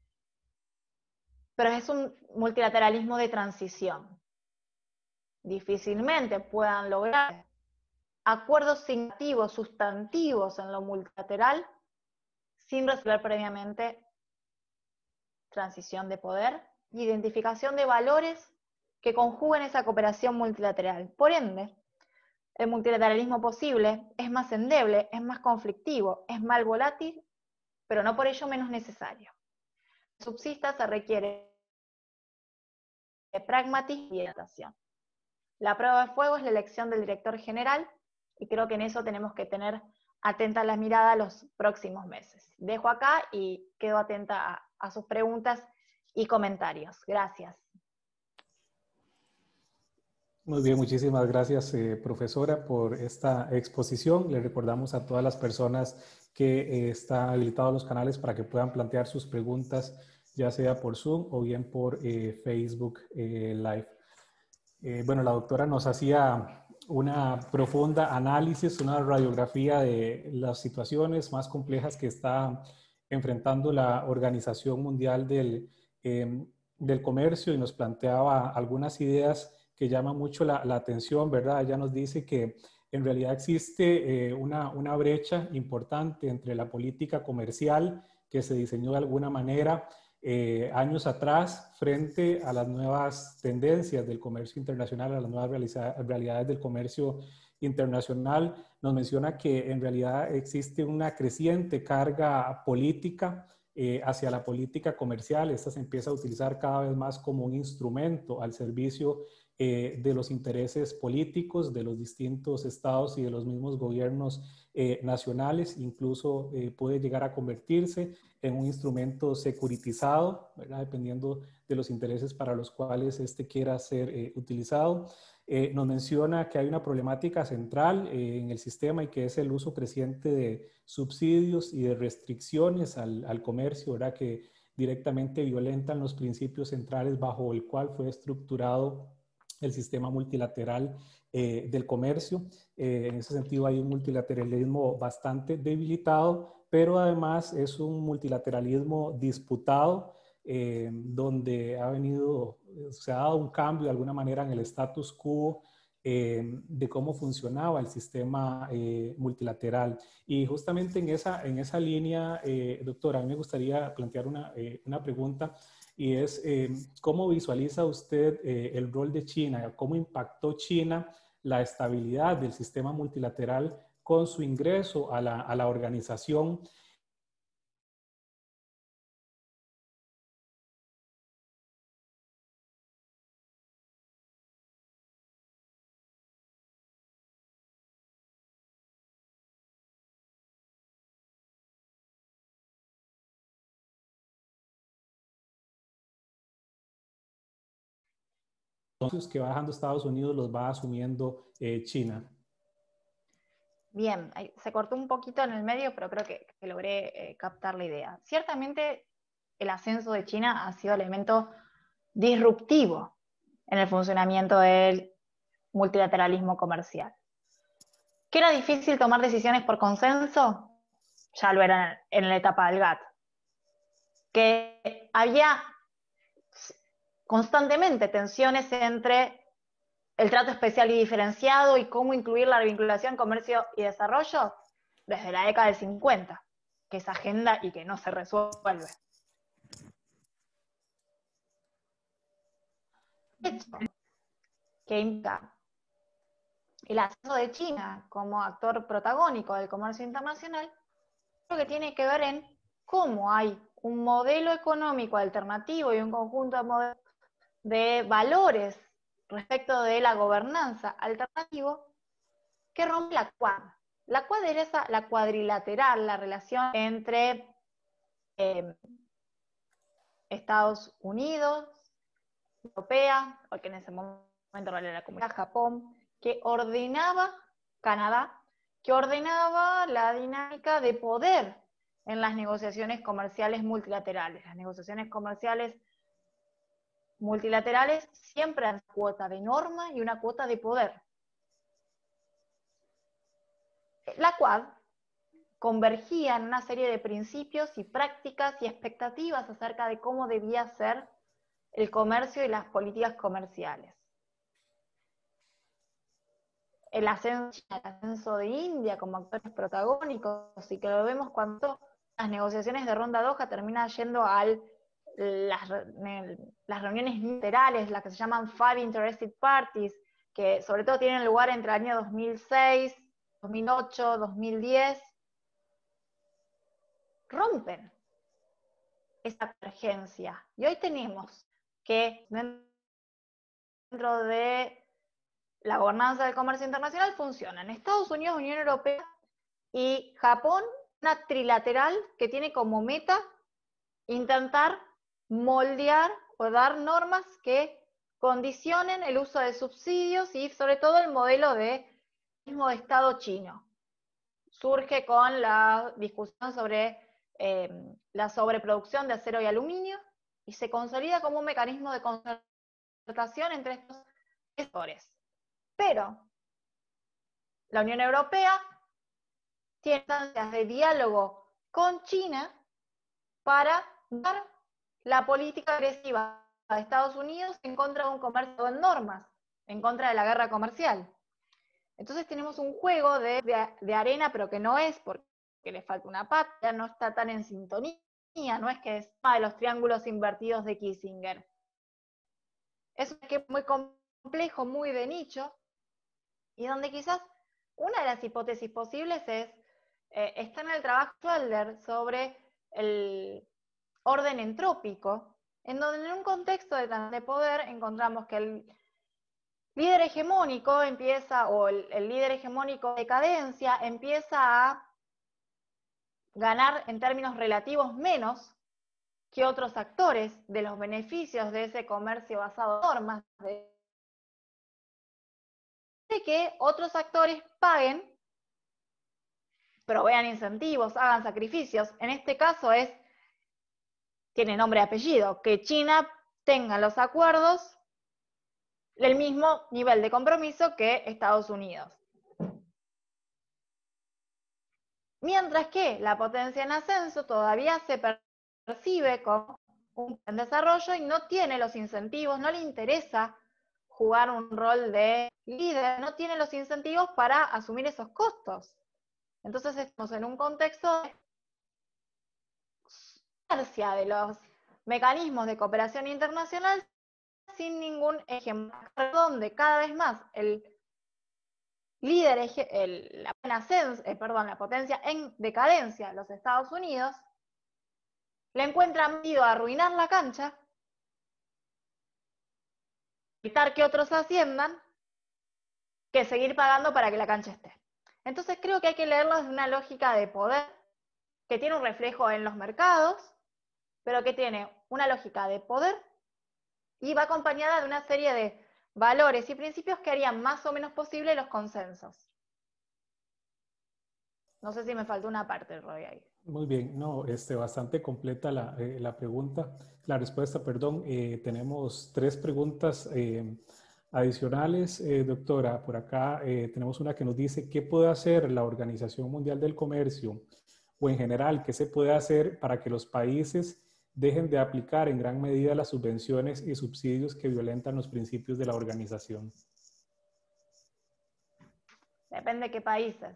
Pero es un multilateralismo de transición. Difícilmente puedan lograr acuerdos significativos, sustantivos en lo multilateral sin resolver previamente transición de poder y identificación de valores que conjuguen esa cooperación multilateral. Por ende, el multilateralismo posible es más endeble, es más conflictivo, es más volátil, pero no por ello menos necesario. Subsista se requiere de pragmatismo y adaptación. La prueba de fuego es la elección del director general y creo que en eso tenemos que tener atenta la mirada los próximos meses. Dejo acá y quedo atenta a, a sus preguntas y comentarios. Gracias. Muy bien, muchísimas gracias, eh, profesora, por esta exposición. Le recordamos a todas las personas que eh, están habilitados los canales para que puedan plantear sus preguntas, ya sea por Zoom o bien por eh, Facebook eh, Live. Eh, bueno, la doctora nos hacía una profunda análisis, una radiografía de las situaciones más complejas que está enfrentando la Organización Mundial del, eh, del Comercio y nos planteaba algunas ideas que llaman mucho la, la atención, ¿verdad? Ella nos dice que en realidad existe eh, una, una brecha importante entre la política comercial que se diseñó de alguna manera Eh, años atrás frente a las nuevas tendencias del comercio internacional, a las nuevas realidades del comercio internacional. Nos menciona que en realidad existe una creciente carga política eh, hacia la política comercial. Esta se empieza a utilizar cada vez más como un instrumento al servicio eh, de los intereses políticos de los distintos estados y de los mismos gobiernos eh, nacionales. Incluso eh, puede llegar a convertirse en un instrumento securitizado, ¿verdad? Dependiendo de los intereses para los cuales este quiera ser eh, utilizado. Eh, nos menciona que hay una problemática central eh, en el sistema y que es el uso creciente de subsidios y de restricciones al, al comercio, ¿verdad? Que directamente violentan los principios centrales bajo el cual fue estructurado el sistema multilateral eh, del comercio. Eh, en ese sentido hay un multilateralismo bastante debilitado, pero además es un multilateralismo disputado, eh, donde ha venido, se ha dado un cambio de alguna manera en el status quo eh, de cómo funcionaba el sistema eh, multilateral. Y justamente en esa, en esa línea, eh, doctora, a mí me gustaría plantear una, eh, una pregunta, y es eh, ¿cómo visualiza usted eh, el rol de China? ¿Cómo impactó China la estabilidad del sistema multilateral con su ingreso a la, a la organización? Entonces, que va dejando Estados Unidos los va asumiendo eh, China. Bien, se cortó un poquito en el medio, pero creo que, que logré eh, captar la idea. Ciertamente, el ascenso de China ha sido elemento disruptivo en el funcionamiento del multilateralismo comercial. ¿Que era difícil tomar decisiones por consenso? Ya lo era en la etapa del G A T T. Que había constantemente tensiones entre el trato especial y diferenciado y cómo incluir la vinculación comercio y desarrollo desde la década del cincuenta, que es agenda y que no se resuelve. De hecho, que implica el ascenso de China como actor protagónico del comercio internacional, lo que tiene que ver en cómo hay un modelo económico alternativo y un conjunto de, modelos de valores respecto de la gobernanza alternativo que rompe la Quad. La Quad era esa, la cuadrilateral, la relación entre eh, Estados Unidos, Europea, porque en ese momento era la Comunidad, Japón que ordenaba, Canadá, que ordenaba la dinámica de poder en las negociaciones comerciales multilaterales. Las negociaciones comerciales multilaterales siempre han una cuota de norma y una cuota de poder. La Quad convergía en una serie de principios y prácticas y expectativas acerca de cómo debía ser el comercio y las políticas comerciales. El ascenso, el ascenso de India como actores protagónicos, y que lo vemos cuando las negociaciones de Ronda Doha terminan yendo a las, las reuniones bilaterales, las que se llaman Five Interested Parties, que sobre todo tienen lugar entre el año dos mil seis, dos mil ocho, dos mil diez, rompen esa convergencia. Y hoy tenemos que dentro de la gobernanza del comercio internacional funcionan Estados Unidos, Unión Europea y Japón, una trilateral que tiene como meta intentar moldear o dar normas que condicionen el uso de subsidios y sobre todo el modelo de mismo de Estado chino. Surge con la discusión sobre eh, la sobreproducción de acero y aluminio y se consolida como un mecanismo de concertación entre estos sectores. Pero la Unión Europea tiene instancias de diálogo con China para dar la política agresiva de Estados Unidos en contra de un comercio en normas, en contra de la guerra comercial. Entonces tenemos un juego de, de, de arena, pero que no es porque le falta una pata, no está tan en sintonía, no es que es uno de los triángulos invertidos de Kissinger. Es un esquema muy complejo, muy de nicho, y donde quizás una de las hipótesis posibles es, eh, está en el trabajo de Schwelder sobre el orden entrópico, en donde en un contexto de, de poder encontramos que el líder hegemónico empieza, o el, el líder hegemónico de decadencia empieza a ganar en términos relativos menos que otros actores de los beneficios de ese comercio basado en normas, de que otros actores paguen, provean incentivos, hagan sacrificios. En este caso es, tiene nombre y apellido, que China tenga los acuerdos el mismo nivel de compromiso que Estados Unidos. Mientras que la potencia en ascenso todavía se percibe como un en desarrollo y no tiene los incentivos, no le interesa jugar un rol de líder, no tiene los incentivos para asumir esos costos. Entonces estamos en un contexto de inercia de los mecanismos de cooperación internacional sin ningún ejemplo, donde cada vez más el líder, el, la, ascenso, eh, perdón, la potencia en decadencia, los Estados Unidos, le encuentran miedo a arruinar la cancha, evitar que otros asciendan, que seguir pagando para que la cancha esté. Entonces creo que hay que leerlo desde una lógica de poder, que tiene un reflejo en los mercados, pero que tiene una lógica de poder y va acompañada de una serie de valores y principios que harían más o menos posible los consensos. No sé si me faltó una parte, Roy, ahí. Muy bien, no, este, bastante completa la, eh, la pregunta, la respuesta, perdón. Eh, tenemos tres preguntas eh, adicionales, eh, doctora. Por acá eh, tenemos una que nos dice, ¿qué puede hacer la Organización Mundial del Comercio o en general, qué se puede hacer para que los países dejen de aplicar en gran medida las subvenciones y subsidios que violentan los principios de la organización? Depende de qué países.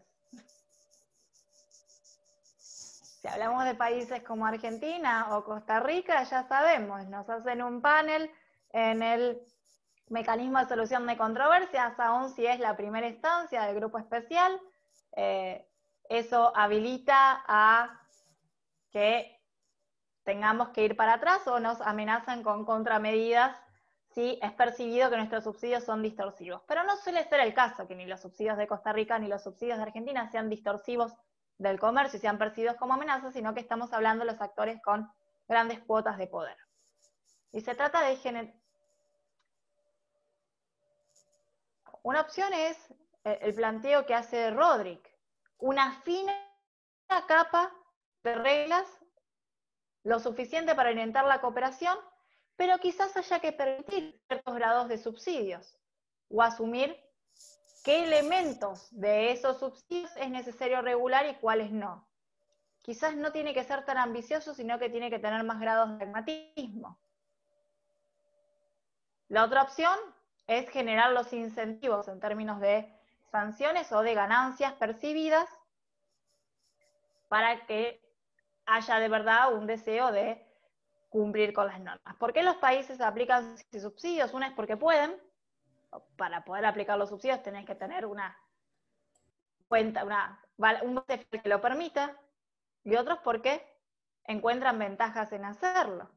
Si hablamos de países como Argentina o Costa Rica, ya sabemos, nos hacen un panel en el mecanismo de solución de controversias, aun si es la primera instancia del grupo especial, eh, eso habilita a que tengamos que ir para atrás o nos amenazan con contramedidas si es percibido que nuestros subsidios son distorsivos. Pero no suele ser el caso que ni los subsidios de Costa Rica ni los subsidios de Argentina sean distorsivos del comercio y sean percibidos como amenazas, sino que estamos hablando de los actores con grandes cuotas de poder. Y se trata de generar una opción es el planteo que hace Rodrik, una fina capa de reglas lo suficiente para orientar la cooperación, pero quizás haya que permitir ciertos grados de subsidios o asumir qué elementos de esos subsidios es necesario regular y cuáles no. Quizás no tiene que ser tan ambicioso, sino que tiene que tener más grados de pragmatismo. La otra opción es generar los incentivos en términos de sanciones o de ganancias percibidas para que haya de verdad un deseo de cumplir con las normas. ¿Por qué los países aplican subsidios? Una es porque pueden. Para poder aplicar los subsidios tenés que tener una cuenta, una, un base fiscal que lo permita, y otros porque encuentran ventajas en hacerlo.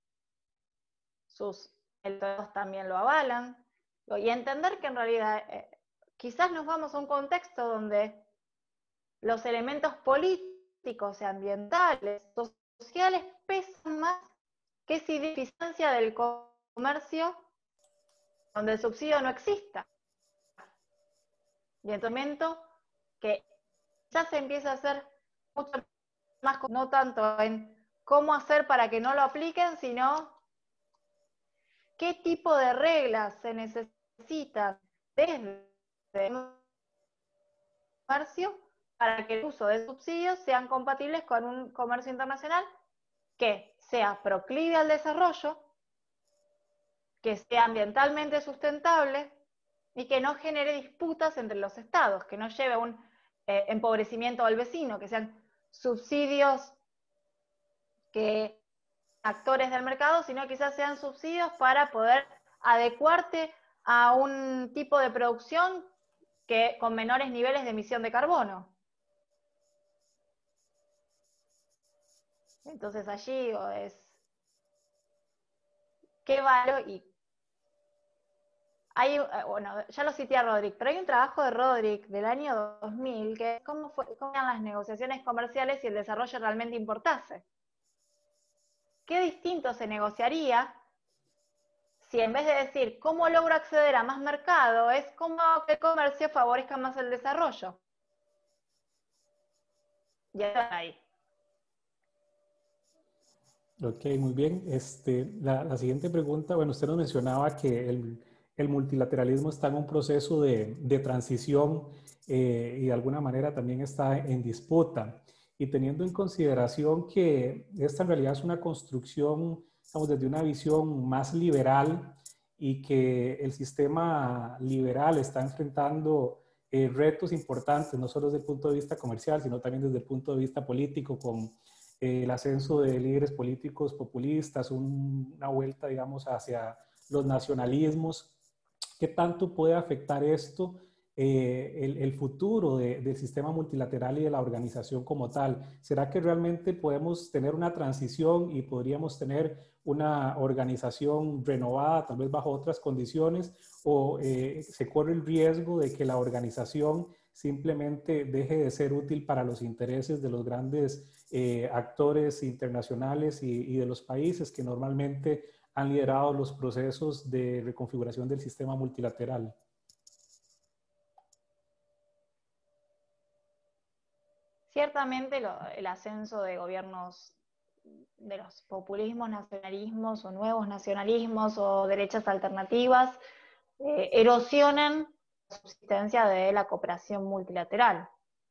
Sus electores también lo avalan, y entender que en realidad eh, quizás nos vamos a un contexto donde los elementos políticos y ambientales, sociales, pesan más que si de eficiencia del comercio donde el subsidio no exista. Y en este momento que ya se empieza a hacer mucho más, no tanto en cómo hacer para que no lo apliquen, sino qué tipo de reglas se necesitan desde el comercio para que el uso de subsidios sean compatibles con un comercio internacional que sea proclive al desarrollo, que sea ambientalmente sustentable y que no genere disputas entre los estados, que no lleve a un eh, empobrecimiento del vecino, que sean subsidios que actores del mercado, sino quizás sean subsidios para poder adecuarte a un tipo de producción que con menores niveles de emisión de carbono. Entonces allí es qué valor, y hay, bueno, ya lo cité a Rodrik, pero hay un trabajo de Rodrik del año dos mil que es cómo, fue, cómo eran las negociaciones comerciales si el desarrollo realmente importase. ¿Qué distinto se negociaría si en vez de decir cómo logro acceder a más mercado, es cómo que el comercio favorezca más el desarrollo? Ya está ahí. Ok, muy bien. Este, la, la siguiente pregunta, bueno, usted nos mencionaba que el, el multilateralismo está en un proceso de, de transición eh, y de alguna manera también está en disputa. Y teniendo en consideración que esta en realidad es una construcción, digamos, desde una visión más liberal y que el sistema liberal está enfrentando eh, retos importantes, no solo desde el punto de vista comercial, sino también desde el punto de vista político, con eh, el ascenso de líderes políticos populistas, un, una vuelta, digamos, hacia los nacionalismos. ¿Qué tanto puede afectar esto eh, el, el, futuro de, del sistema multilateral y de la organización como tal? ¿Será que realmente podemos tener una transición y podríamos tener una organización renovada, tal vez bajo otras condiciones, o eh, se corre el riesgo de que la organización simplemente deje de ser útil para los intereses de los grandes eh, actores internacionales y, y de los países que normalmente han liderado los procesos de reconfiguración del sistema multilateral? Ciertamente lo, el ascenso de gobiernos de los populismos, nacionalismos o nuevos nacionalismos o derechas alternativas eh, erosionan la subsistencia de la cooperación multilateral.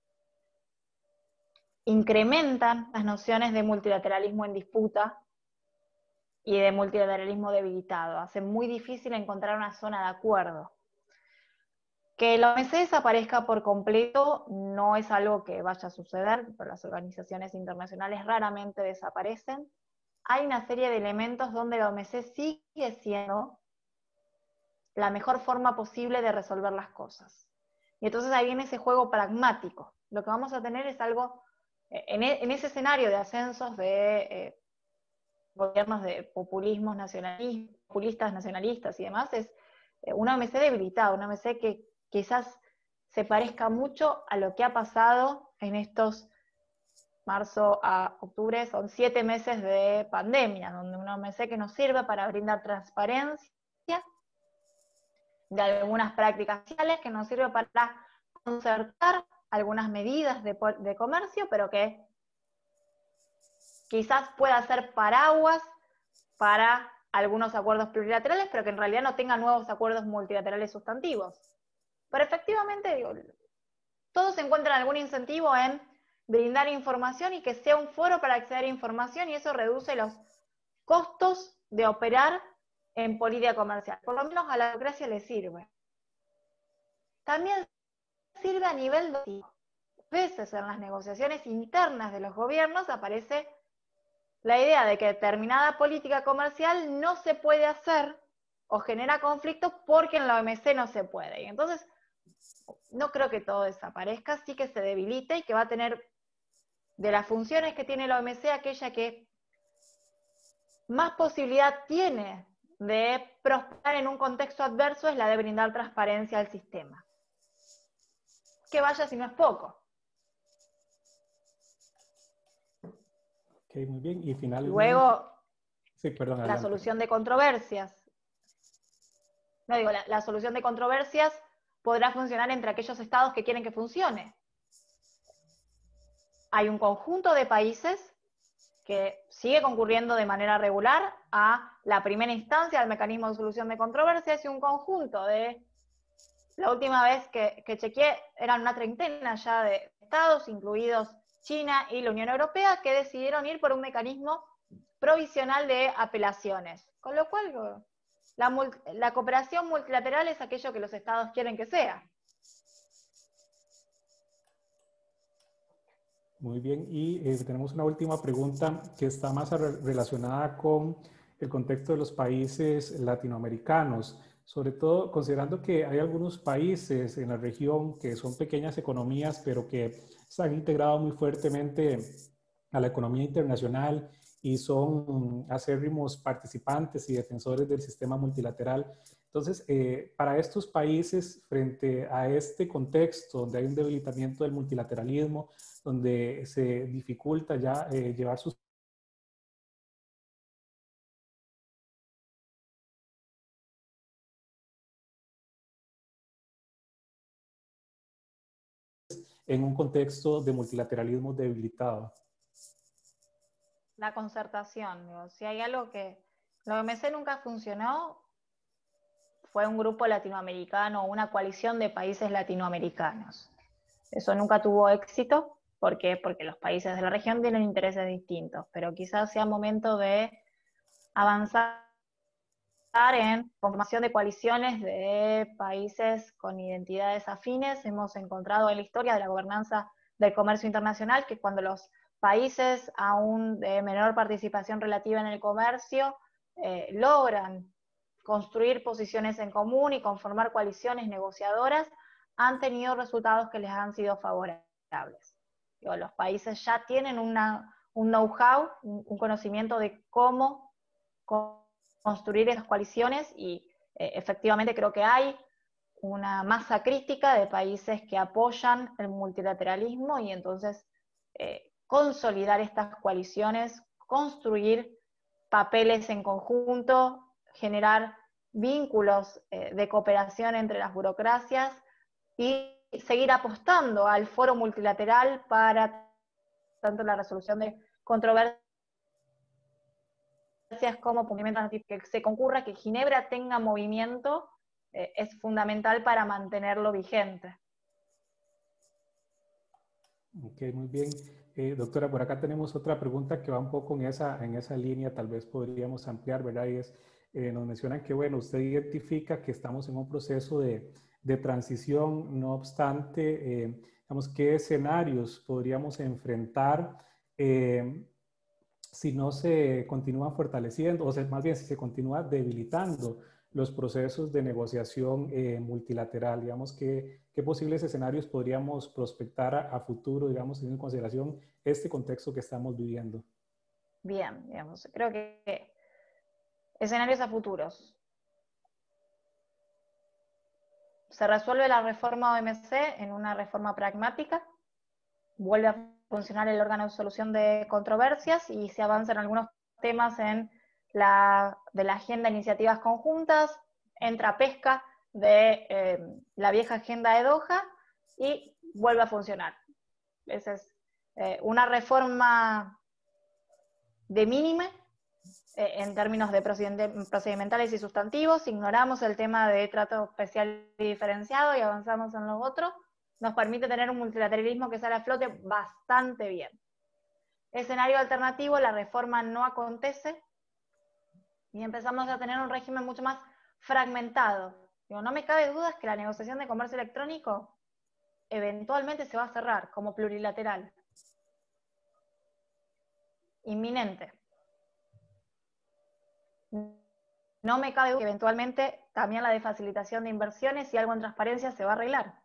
Incrementan las nociones de multilateralismo en disputa y de multilateralismo debilitado. Hace muy difícil encontrar una zona de acuerdo. Que la O M C desaparezca por completo no es algo que vaya a suceder, pero las organizaciones internacionales raramente desaparecen. Hay una serie de elementos donde la O M C sigue siendo la mejor forma posible de resolver las cosas. Y entonces ahí viene ese juego pragmático. Lo que vamos a tener es algo, en, en ese escenario de ascensos de eh, gobiernos de populismos nacionalistas, populistas nacionalistas y demás, es eh, una O M C debilitada, una O M C que quizás se parezca mucho a lo que ha pasado en estos marzo a octubre, son siete meses de pandemia, donde una O M C que nos sirve para brindar transparencia, de algunas prácticas sociales, que nos sirve para concertar algunas medidas de, de comercio, pero que quizás pueda ser paraguas para algunos acuerdos plurilaterales, pero que en realidad no tengan nuevos acuerdos multilaterales sustantivos. Pero efectivamente, digo, todos encuentran algún incentivo en brindar información y que sea un foro para acceder a información, y eso reduce los costos de operar en política comercial. Por lo menos a la democracia le sirve. También sirve a nivel de... A veces en las negociaciones internas de los gobiernos aparece la idea de que determinada política comercial no se puede hacer o genera conflictos porque en la O M C no se puede. Y entonces, no creo que todo desaparezca, sí que se debilite y que va a tener, de las funciones que tiene la O M C, aquella que más posibilidad tiene de prosperar en un contexto adverso es la de brindar transparencia al sistema. Que vaya si no es poco. Ok, muy bien. Y finalmente... Luego, sí, perdón, la adelante. solución de controversias. No digo, la, la solución de controversias podrá funcionar entre aquellos estados que quieren que funcione. Hay un conjunto de países que sigue concurriendo de manera regular a la primera instancia del mecanismo de solución de controversias, y un conjunto de, la última vez que, que chequeé, eran una treintena ya de estados, incluidos China y la Unión Europea, que decidieron ir por un mecanismo provisional de apelaciones. Con lo cual, la, la cooperación multilateral es aquello que los estados quieren que sea. Muy bien, y eh, tenemos una última pregunta que está más relacionada con el contexto de los países latinoamericanos, sobre todo considerando que hay algunos países en la región que son pequeñas economías, pero que se han integrado muy fuertemente a la economía internacional y son acérrimos participantes y defensores del sistema multilateral. Entonces, eh, para estos países, frente a este contexto donde hay un debilitamiento del multilateralismo, donde se dificulta ya eh, llevar sus en un contexto de multilateralismo debilitado. La concertación, digo, si hay algo que la O M C nunca funcionó, fue un grupo latinoamericano, una coalición de países latinoamericanos. Eso nunca tuvo éxito. ¿Por qué? Porque los países de la región tienen intereses distintos, pero quizás sea momento de avanzar en conformación de coaliciones de países con identidades afines. Hemos encontrado en la historia de la gobernanza del comercio internacional que cuando los países aún de menor participación relativa en el comercio eh, logran construir posiciones en común y conformar coaliciones negociadoras, han tenido resultados que les han sido favorables. Digo, los países ya tienen una, un know-how, un, un conocimiento de cómo construir esas coaliciones, y eh, efectivamente creo que hay una masa crítica de países que apoyan el multilateralismo, y entonces eh, consolidar estas coaliciones, construir papeles en conjunto, generar vínculos eh, de cooperación entre las burocracias y seguir apostando al foro multilateral para tanto la resolución de controversias como que se concurra, que Ginebra tenga movimiento, eh, es fundamental para mantenerlo vigente. Ok, muy bien. Eh, doctora, por acá tenemos otra pregunta que va un poco en esa, en esa línea, tal vez podríamos ampliar, ¿verdad? Y es, eh, nos mencionan que, bueno, usted identifica que estamos en un proceso de, de transición, no obstante, eh, digamos, ¿qué escenarios podríamos enfrentar eh, si no se continúan fortaleciendo, o sea, más bien si se continúa debilitando los procesos de negociación eh, multilateral? Digamos, que, ¿qué posibles escenarios podríamos prospectar a, a futuro, digamos, teniendo en consideración este contexto que estamos viviendo? Bien, digamos, creo que escenarios a futuros. Se resuelve la reforma O M C en una reforma pragmática, vuelve a funcionar el órgano de solución de controversias y se avanzan algunos temas en la, de la agenda de iniciativas conjuntas, entra pesca de eh, la vieja agenda de Doha y vuelve a funcionar. Esa es eh, una reforma de mínime eh, en términos de procedimentales y sustantivos. Ignoramos el tema de trato especial y diferenciado y avanzamos en lo otro. Nos permite tener un multilateralismo que sale a flote bastante bien. Escenario alternativo, la reforma no acontece y empezamos a tener un régimen mucho más fragmentado. Digo, no me cabe duda que la negociación de comercio electrónico eventualmente se va a cerrar como plurilateral. Inminente. No me cabe duda que eventualmente también la de facilitación de inversiones y algo en transparencia se va a arreglar.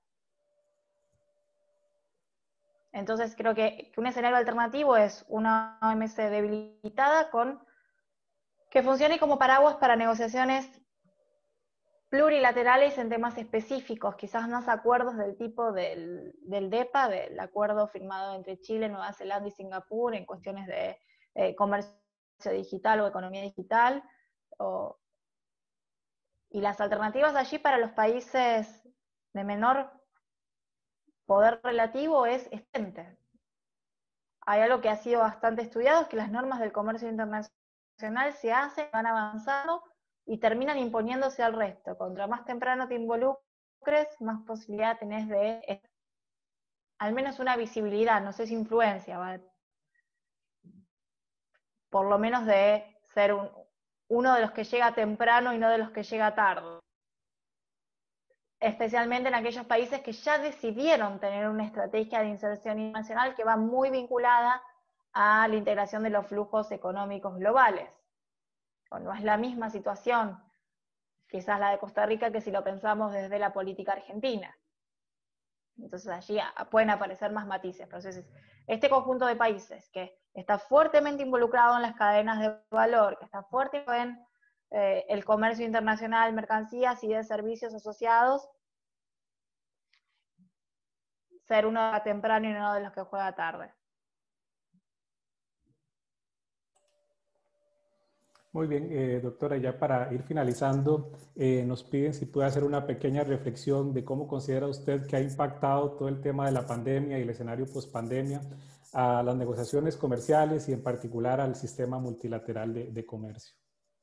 Entonces creo que, que un escenario alternativo es una O M C debilitada con que funcione como paraguas para negociaciones plurilaterales en temas específicos, quizás más acuerdos del tipo del, del D E P A, del acuerdo firmado entre Chile, Nueva Zelanda y Singapur en cuestiones de eh, comercio digital o economía digital, o, y las alternativas allí para los países de menor poder relativo es excelente. Hay algo que ha sido bastante estudiado, es que las normas del comercio internacional se hacen, van avanzando y terminan imponiéndose al resto. Contra más temprano te involucres, más posibilidad tenés de, al menos una visibilidad, no sé si influencia, ¿vale? Por lo menos de ser un, uno de los que llega temprano y no de los que llega tarde. Especialmente en aquellos países que ya decidieron tener una estrategia de inserción internacional que va muy vinculada a la integración de los flujos económicos globales. No es la misma situación, quizás la de Costa Rica, que si lo pensamos desde la política argentina. Entonces allí pueden aparecer más matices. Entonces, este conjunto de países que está fuertemente involucrado en las cadenas de valor, que está fuerte en eh, el comercio internacional, mercancías y de servicios asociados, ser uno temprano y uno de los que juega tarde. Muy bien, eh, doctora, ya para ir finalizando, eh, nos piden si puede hacer una pequeña reflexión de cómo considera usted que ha impactado todo el tema de la pandemia y el escenario post-pandemia a las negociaciones comerciales y en particular al sistema multilateral de, de comercio.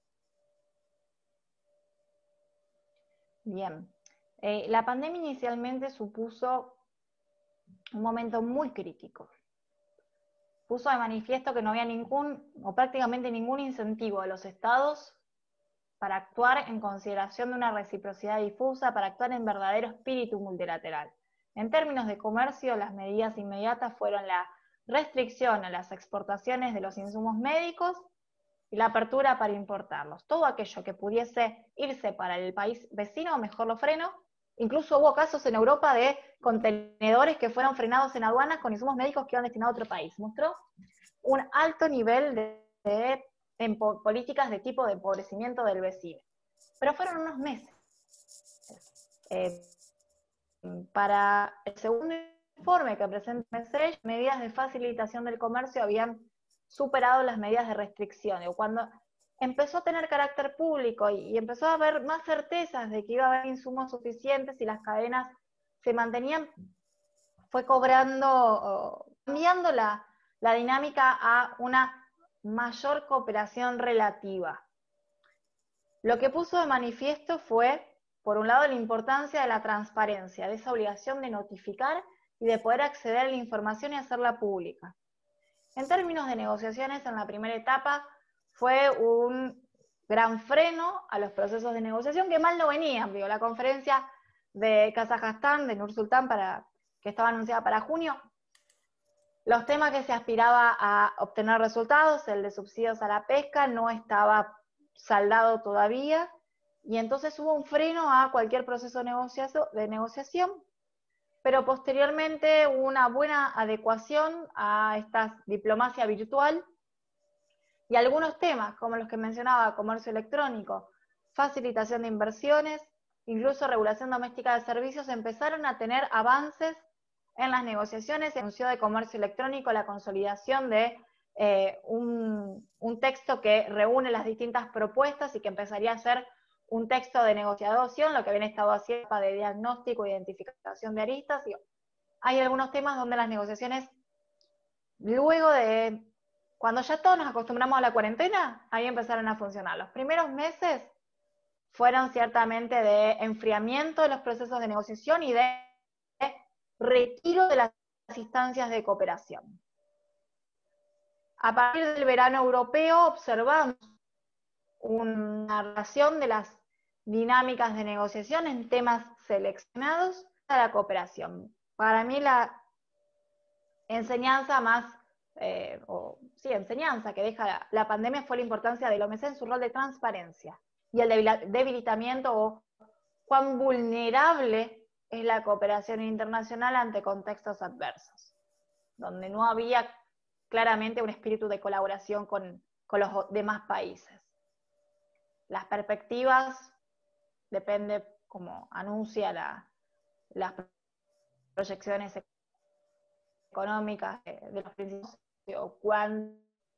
Bien, eh, la pandemia inicialmente supuso un momento muy crítico. Puso de manifiesto que no había ningún, o prácticamente ningún incentivo de los estados para actuar en consideración de una reciprocidad difusa, para actuar en verdadero espíritu multilateral. En términos de comercio, las medidas inmediatas fueron la restricción a las exportaciones de los insumos médicos y la apertura para importarlos. Todo aquello que pudiese irse para el país vecino, mejor lo freno. Incluso hubo casos en Europa de contenedores que fueron frenados en aduanas con insumos médicos que iban destinados a otro país. Mostró un alto nivel de, de en po políticas de tipo de empobrecimiento del vecino. Pero fueron unos meses. Eh, para el segundo informe que presenta M S E, medidas de facilitación del comercio habían superado las medidas de restricción. O cuando empezó a tener carácter público y, y empezó a haber más certezas de que iba a haber insumos suficientes y las cadenas se mantenían, fue cobrando, cambiando la, la dinámica a una mayor cooperación relativa. Lo que puso de manifiesto fue, por un lado, la importancia de la transparencia, de esa obligación de notificar y de poder acceder a la información y hacerla pública. En términos de negociaciones, en la primera etapa fue un gran freno a los procesos de negociación que mal no venían. Digo, la conferencia de Kazajstán, de Nur-Sultán, para, que estaba anunciada para junio, los temas que se aspiraba a obtener resultados, el de subsidios a la pesca, no estaba saldado todavía, y entonces hubo un freno a cualquier proceso de negociación, pero posteriormente hubo una buena adecuación a esta diplomacia virtual, y algunos temas, como los que mencionaba, comercio electrónico, facilitación de inversiones, incluso regulación doméstica de servicios, empezaron a tener avances en las negociaciones. Se anunció de comercio electrónico la consolidación de eh, un, un texto que reúne las distintas propuestas y que empezaría a ser un texto de negociación, lo que habían estado haciendo de diagnóstico, identificación de aristas, y hay algunos temas donde las negociaciones, luego de, cuando ya todos nos acostumbramos a la cuarentena, ahí empezaron a funcionar. Los primeros meses fueron ciertamente de enfriamiento de los procesos de negociación y de retiro de las instancias de cooperación. A partir del verano europeo observamos una relación de las dinámicas de negociación en temas seleccionados para la cooperación. Para mí la enseñanza más, eh, o sí, enseñanza que deja la, la pandemia fue la importancia del O M C en su rol de transparencia y el debilitamiento o cuán vulnerable es la cooperación internacional ante contextos adversos, donde no había claramente un espíritu de colaboración con, con los demás países. Las perspectivas, depende como anuncia la, las proyecciones económicas de los principios, o cuánto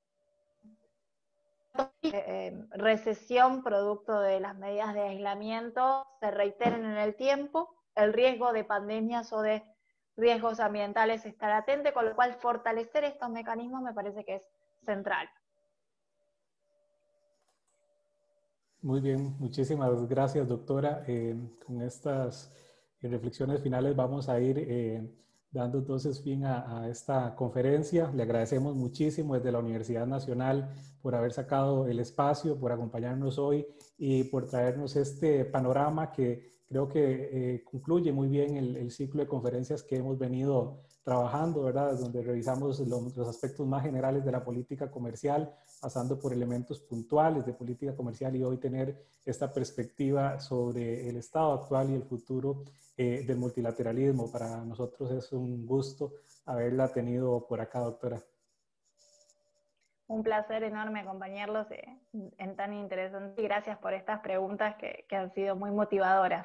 eh, recesión producto de las medidas de aislamiento se reiteren en el tiempo, el riesgo de pandemias o de riesgos ambientales está latente, con lo cual fortalecer estos mecanismos me parece que es central. Muy bien, muchísimas gracias, doctora. Eh, con estas eh, reflexiones finales vamos a ir eh, dando entonces fin a, a esta conferencia. Le agradecemos muchísimo desde la Universidad Nacional por haber sacado el espacio, por acompañarnos hoy y por traernos este panorama que creo que eh, concluye muy bien el, el ciclo de conferencias que hemos venido trabajando, ¿verdad? Donde revisamos los, los aspectos más generales de la política comercial, pasando por elementos puntuales de política comercial y hoy tener esta perspectiva sobre el estado actual y el futuro eh, del multilateralismo. Para nosotros es un gusto haberla tenido por acá, doctora. Un placer enorme acompañarlos en tan interesante y gracias por estas preguntas que, que han sido muy motivadoras.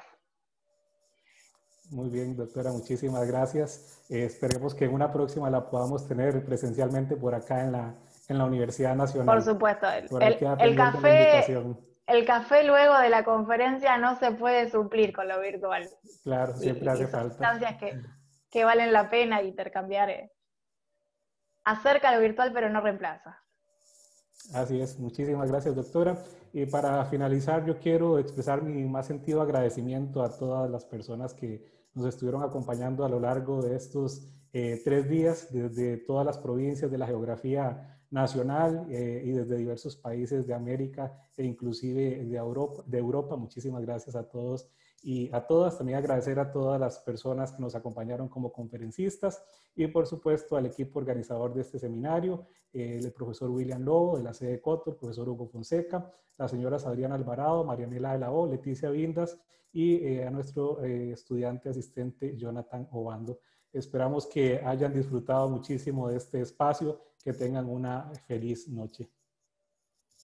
Muy bien, doctora, muchísimas gracias. Eh, esperemos que en una próxima la podamos tener presencialmente por acá en la, en la Universidad Nacional. Por supuesto, el, por ahí el, queda el, pendiente café, la invitación. el café luego de la conferencia no se puede suplir con lo virtual. Claro, siempre y, hace y son falta. instancias que, que valen la pena intercambiar. Eh. Acerca lo virtual, pero no reemplaza. Así es, muchísimas gracias, doctora. Y para finalizar, yo quiero expresar mi más sentido agradecimiento a todas las personas que nos estuvieron acompañando a lo largo de estos eh, tres días, desde todas las provincias de la geografía nacional eh, y desde diversos países de América e inclusive de Europa, de Europa. Muchísimas gracias a todos y a todas. También agradecer a todas las personas que nos acompañaron como conferencistas y por supuesto al equipo organizador de este seminario, eh, el profesor William Lobo de la sede Coto, el profesor Hugo Fonseca, las señoras Adriana Alvarado, Marianela de la O, Leticia Vindas y eh, a nuestro eh, estudiante asistente Jonathan Obando. Esperamos que hayan disfrutado muchísimo de este espacio, que tengan una feliz noche.